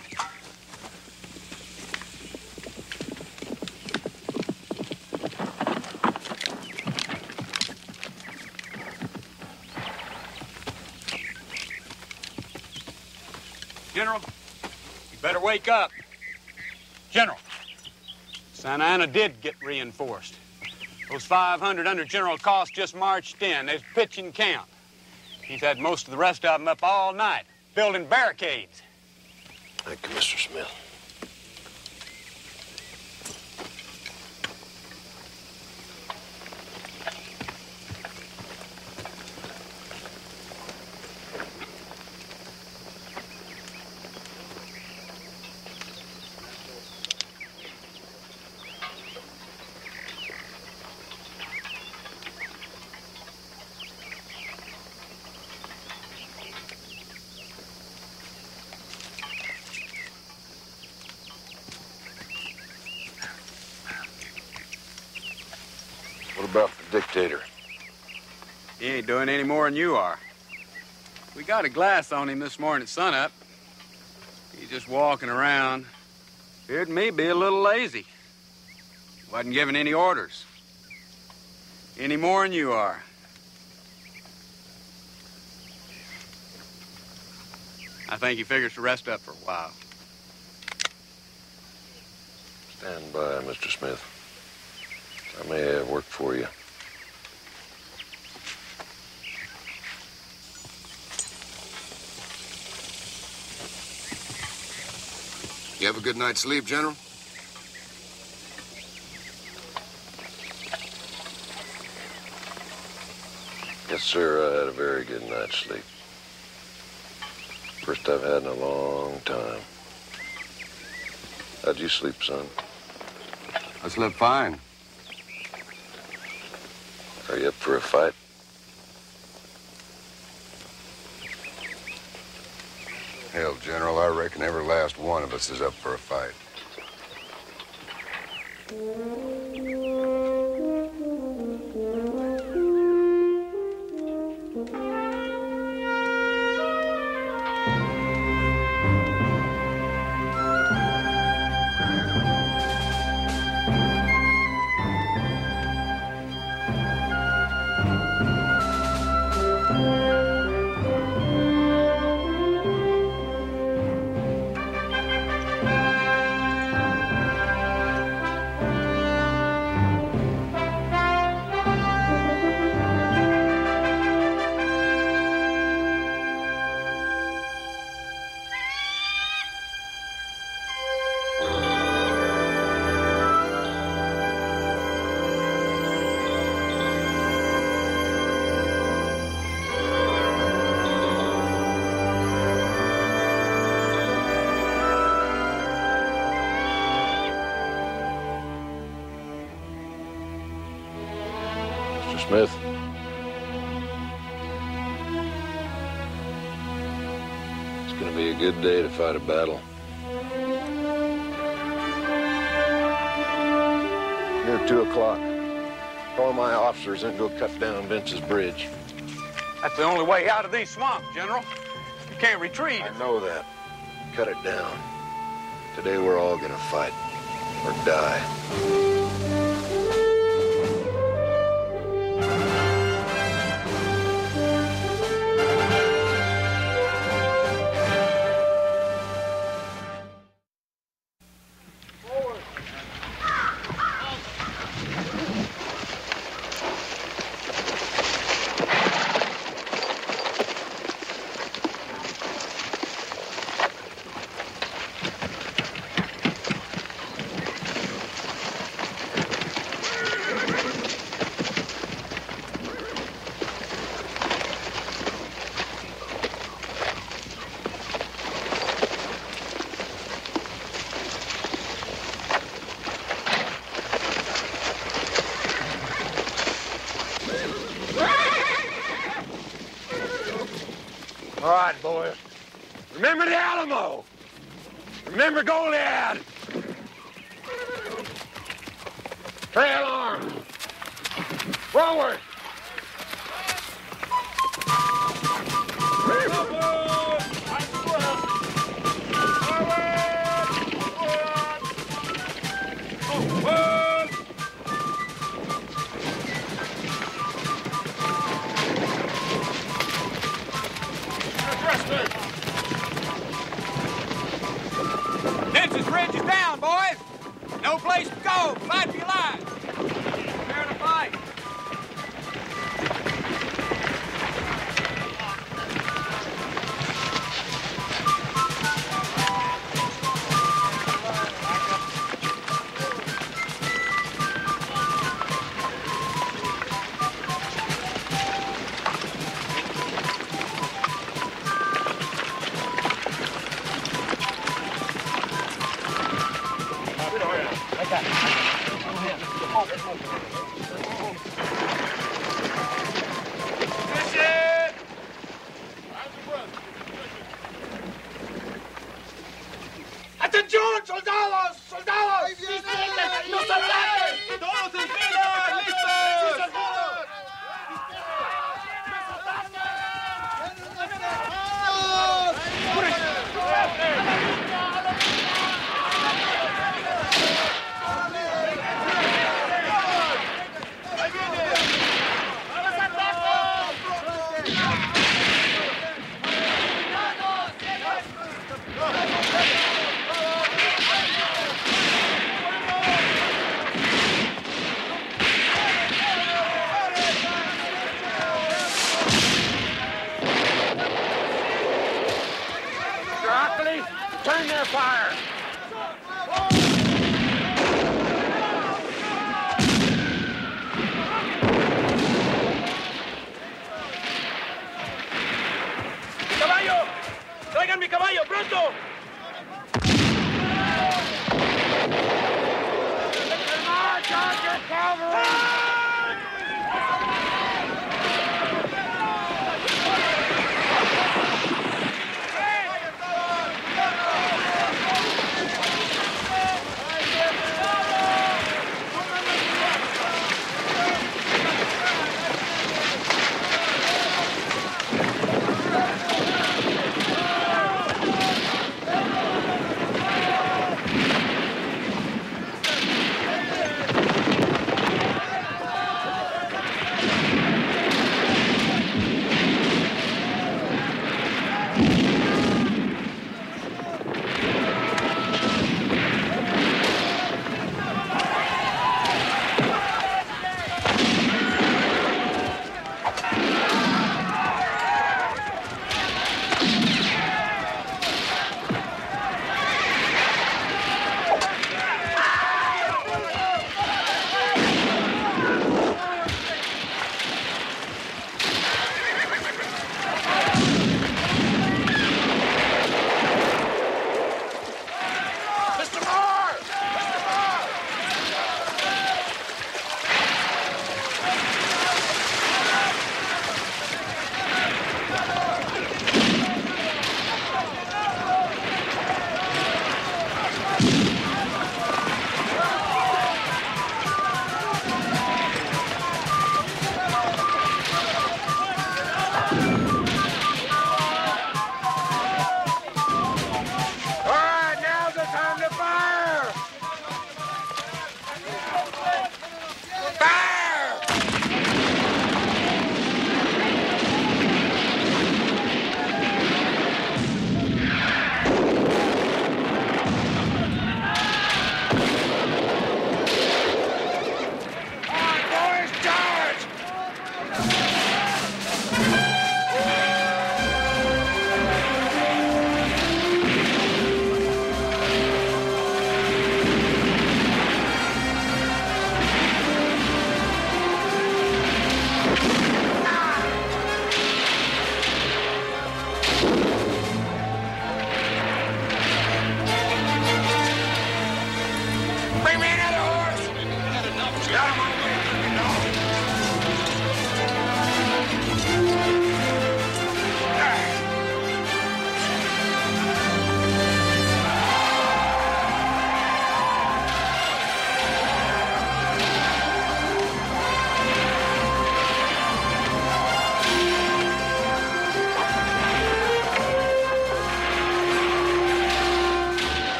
General, you better wake up. General, Santa Anna did get reinforced. Those five hundred under General Cost just marched in. They're pitching camp. He's had most of the rest of them up all night, building barricades. Thank you, Mister Smith. What about the dictator? He ain't doing any more than you are. We got a glass on him this morning at sunup. He's just walking around. Appeared to me be a little lazy. Wasn't giving any orders. Any more than you are. I think he figures to rest up for a while. Stand by, Mister Smith. I may have work for you. You have a good night's sleep, General? Yes, sir. I had a very good night's sleep. First I've had in a long time. How'd you sleep, son? I slept fine. Are you up for a fight? Hell, General, I reckon every last one of us is up for a fight. Smith. It's gonna be a good day to fight a battle. Near two o'clock. Call my officers and go cut down Vince's bridge. That's the only way out of these swamps, General. You can't retreat. I know that. Cut it down. Today we're all gonna fight or die. All right, boys. Remember the Alamo. Remember Goliad. Trail arms. Forward. Nelson's Ridge is down, boys. No place to go. Fight for your lives. Prepare to fight. ¡Atención, soldados! ¡Soldados! ¡Nos ataquen! ¡Todos en fila! ¡Listos! Turn their fire! ¡Mi caballo! ¡Traigan mi caballo, pronto! March on your cavalry!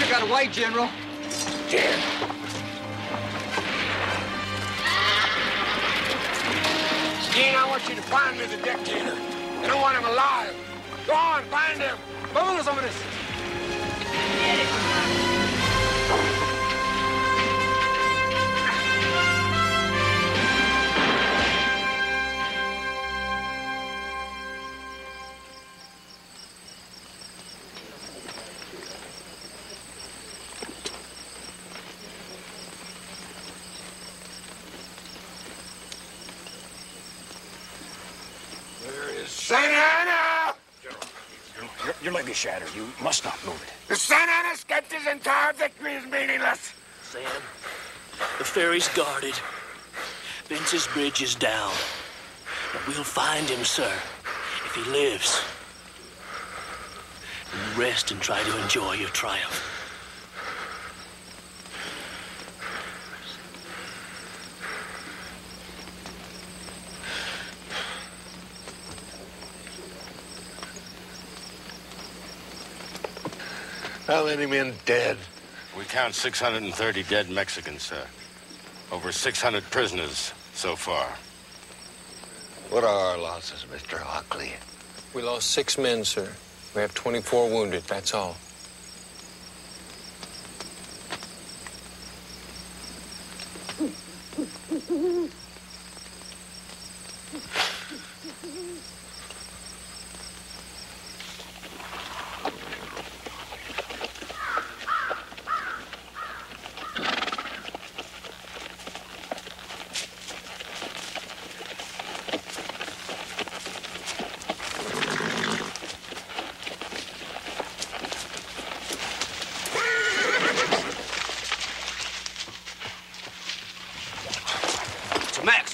Butcher got away, General. Jen. Steen, I want you to find me the dictator. I don't want him alive. Go on, find him. Vámonos, hombres. Santa Ana! Your, your leg is shattered. You must not move it. The Santa Ana sketch's entire victory is meaningless. Sam, the ferry's guarded. Vince's bridge is down. But we'll find him, sir, if he lives. And you rest and try to enjoy your triumph. How many men dead? We count six hundred thirty dead Mexicans, sir. Over six hundred prisoners so far. What are our losses, Mister Hockley? We lost six men, sir. We have twenty-four wounded, that's all. Max.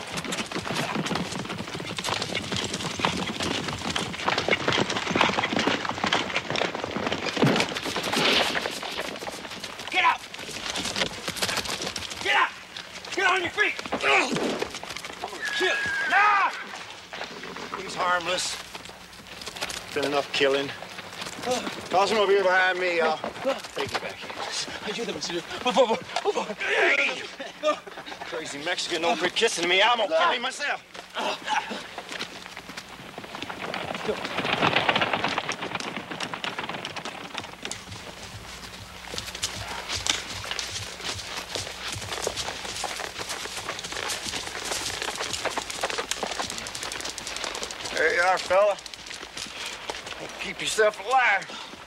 Get up! Get up! Get on your feet! I'm gonna kill you. No! He's harmless. Been enough killing. Toss him over here behind me. I'll take him back here. Ayúdame, señor. Por favor, por favor. Crazy Mexican, don't quit kissing me. I'm gonna kill him myself. There you are, fella. Keep yourself alive.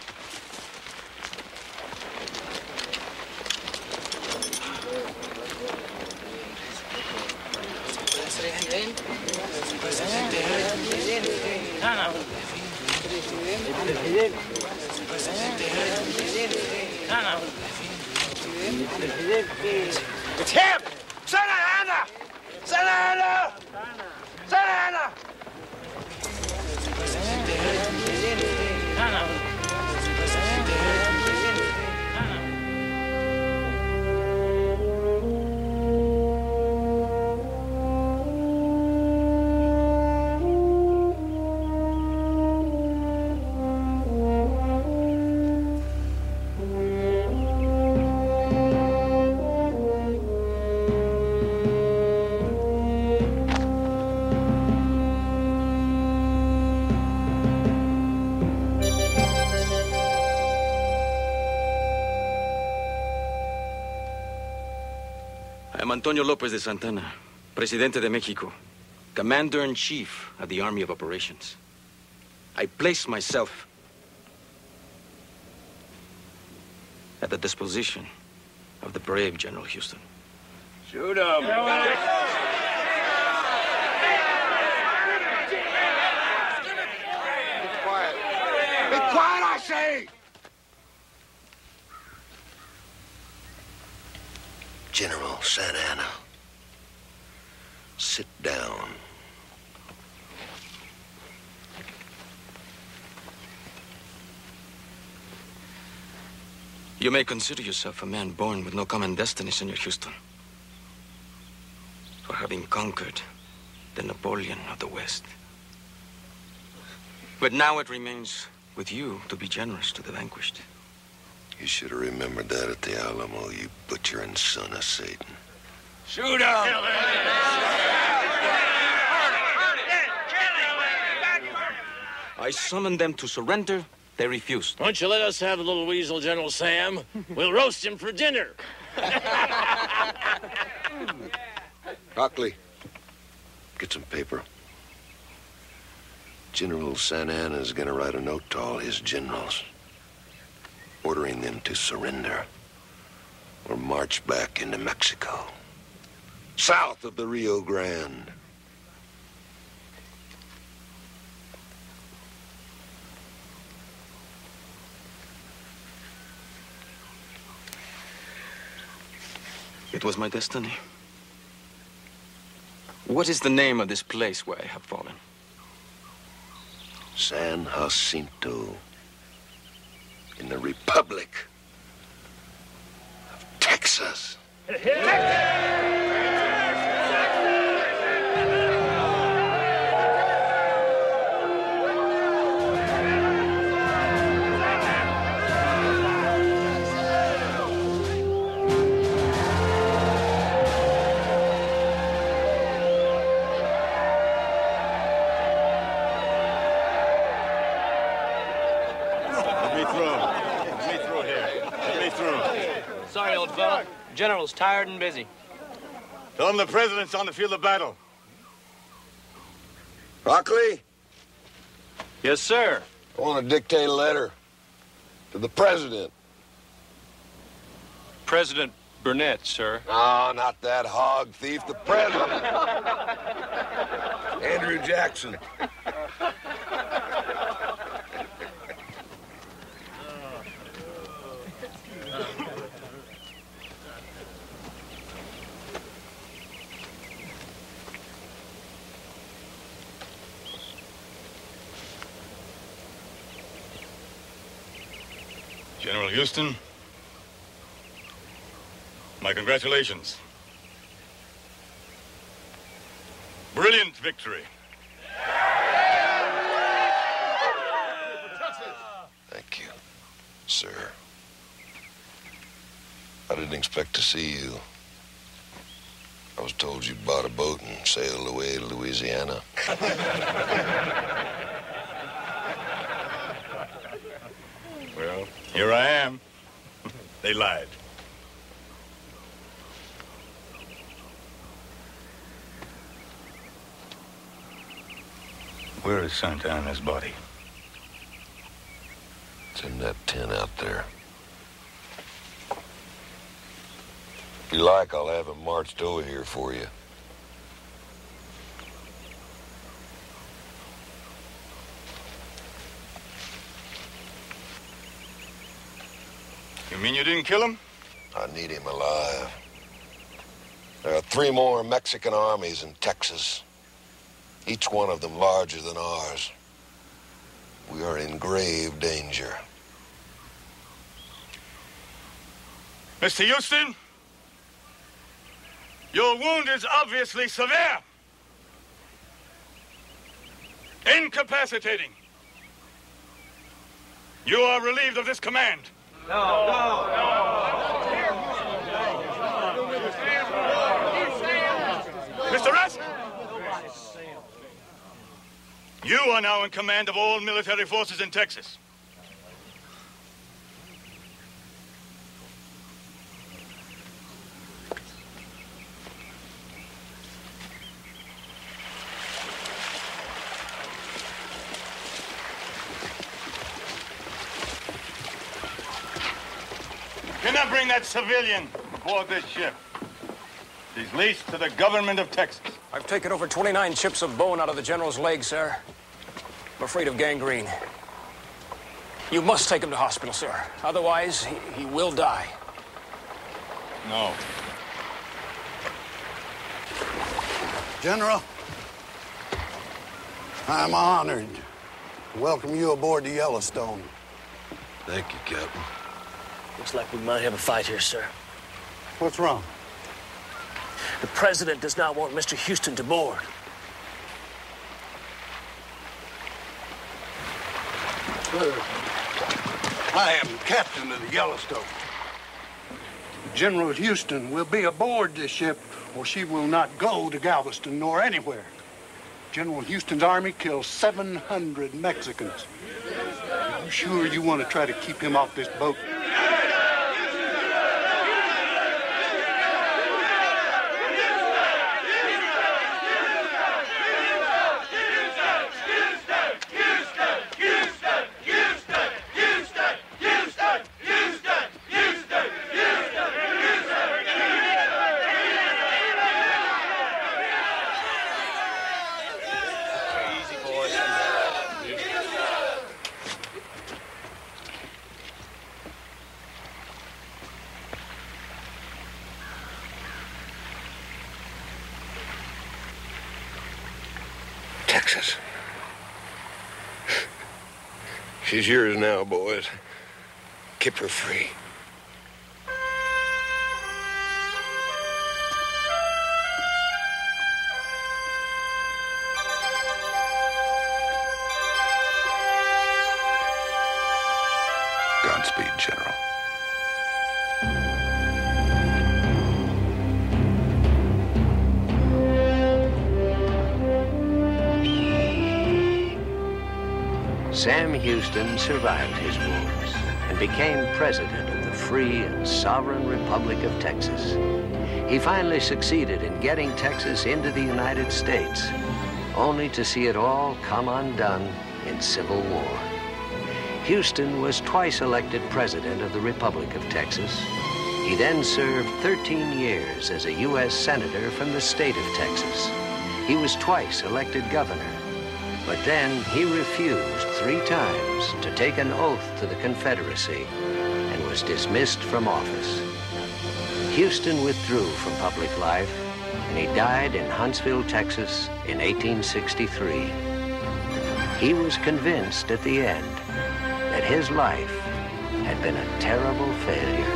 It's him! Santa Ana! Santa Ana! Santa Ana! I'm Antonio Lopez de Santana, Presidente de Mexico, Commander-in-Chief of the Army of Operations. I place myself at the disposition of the brave General Houston. Shoot him! Be quiet. Be quiet, I say! General Santa Ana, sit down. You may consider yourself a man born with no common destiny, Senor Houston, for having conquered the Napoleon of the West. But now it remains with you to be generous to the vanquished. You should have remembered that at the Alamo, you butchering son of Satan. Shoot him! I summoned them to surrender. They refused. Why don't you let us have the little weasel, General Sam? We'll roast him for dinner. Hockley, get some paper. General Santa Anna is going to write a note to all his generals, ordering them to surrender or march back into Mexico, south of the Rio Grande. It was my destiny. What is the name of this place where I have fallen? San Jacinto, in the Republic of Texas. Sorry, old fella. General's tired and busy. Tell him the president's on the field of battle. Hockley? Yes, sir. I want to dictate a letter to the president. President Burnett, sir. No, not that hog thief, the president. Andrew Jackson. General Houston, my congratulations. Brilliant victory. Thank you, sir. I didn't expect to see you. I was told you'd bought a boat and sailed away to Louisiana. Well, here I am. They lied. Where is Santa Anna's body? It's in that tent out there. If you like, I'll have him marched over here for you. You mean you didn't kill him? I need him alive. There are three more Mexican armies in Texas, each one of them larger than ours. We are in grave danger. Mister Houston, your wound is obviously severe. Incapacitating. You are relieved of this command. No, no, Mister Rusk, you are now in command of all military forces in Texas. Cannot bring that civilian aboard this ship. He's leased to the government of Texas. I've taken over twenty-nine chips of bone out of the general's leg, sir. I'm afraid of gangrene. You must take him to hospital, sir. Otherwise, he, he will die. No. General, I'm honored to welcome you aboard the Yellowstone. Thank you, Captain. Looks like we might have a fight here, sir. What's wrong? The president does not want Mister Houston to board. I am captain of the Yellowstone. General Houston will be aboard this ship, or she will not go to Galveston nor anywhere. General Houston's army killed seven hundred Mexicans. Are you sure you want to try to keep him off this boat? Texas. She's yours now, boys. Keep her free. Godspeed, General. Sam Houston survived his wars and became president of the free and sovereign Republic of Texas. He finally succeeded in getting Texas into the United States, only to see it all come undone in civil war. Houston was twice elected president of the Republic of Texas. He then served thirteen years as a U S senator from the state of Texas. He was twice elected governor. But then he refused three times to take an oath to the Confederacy and was dismissed from office. Houston withdrew from public life, and he died in Huntsville, Texas in eighteen sixty-three. He was convinced at the end that his life had been a terrible failure.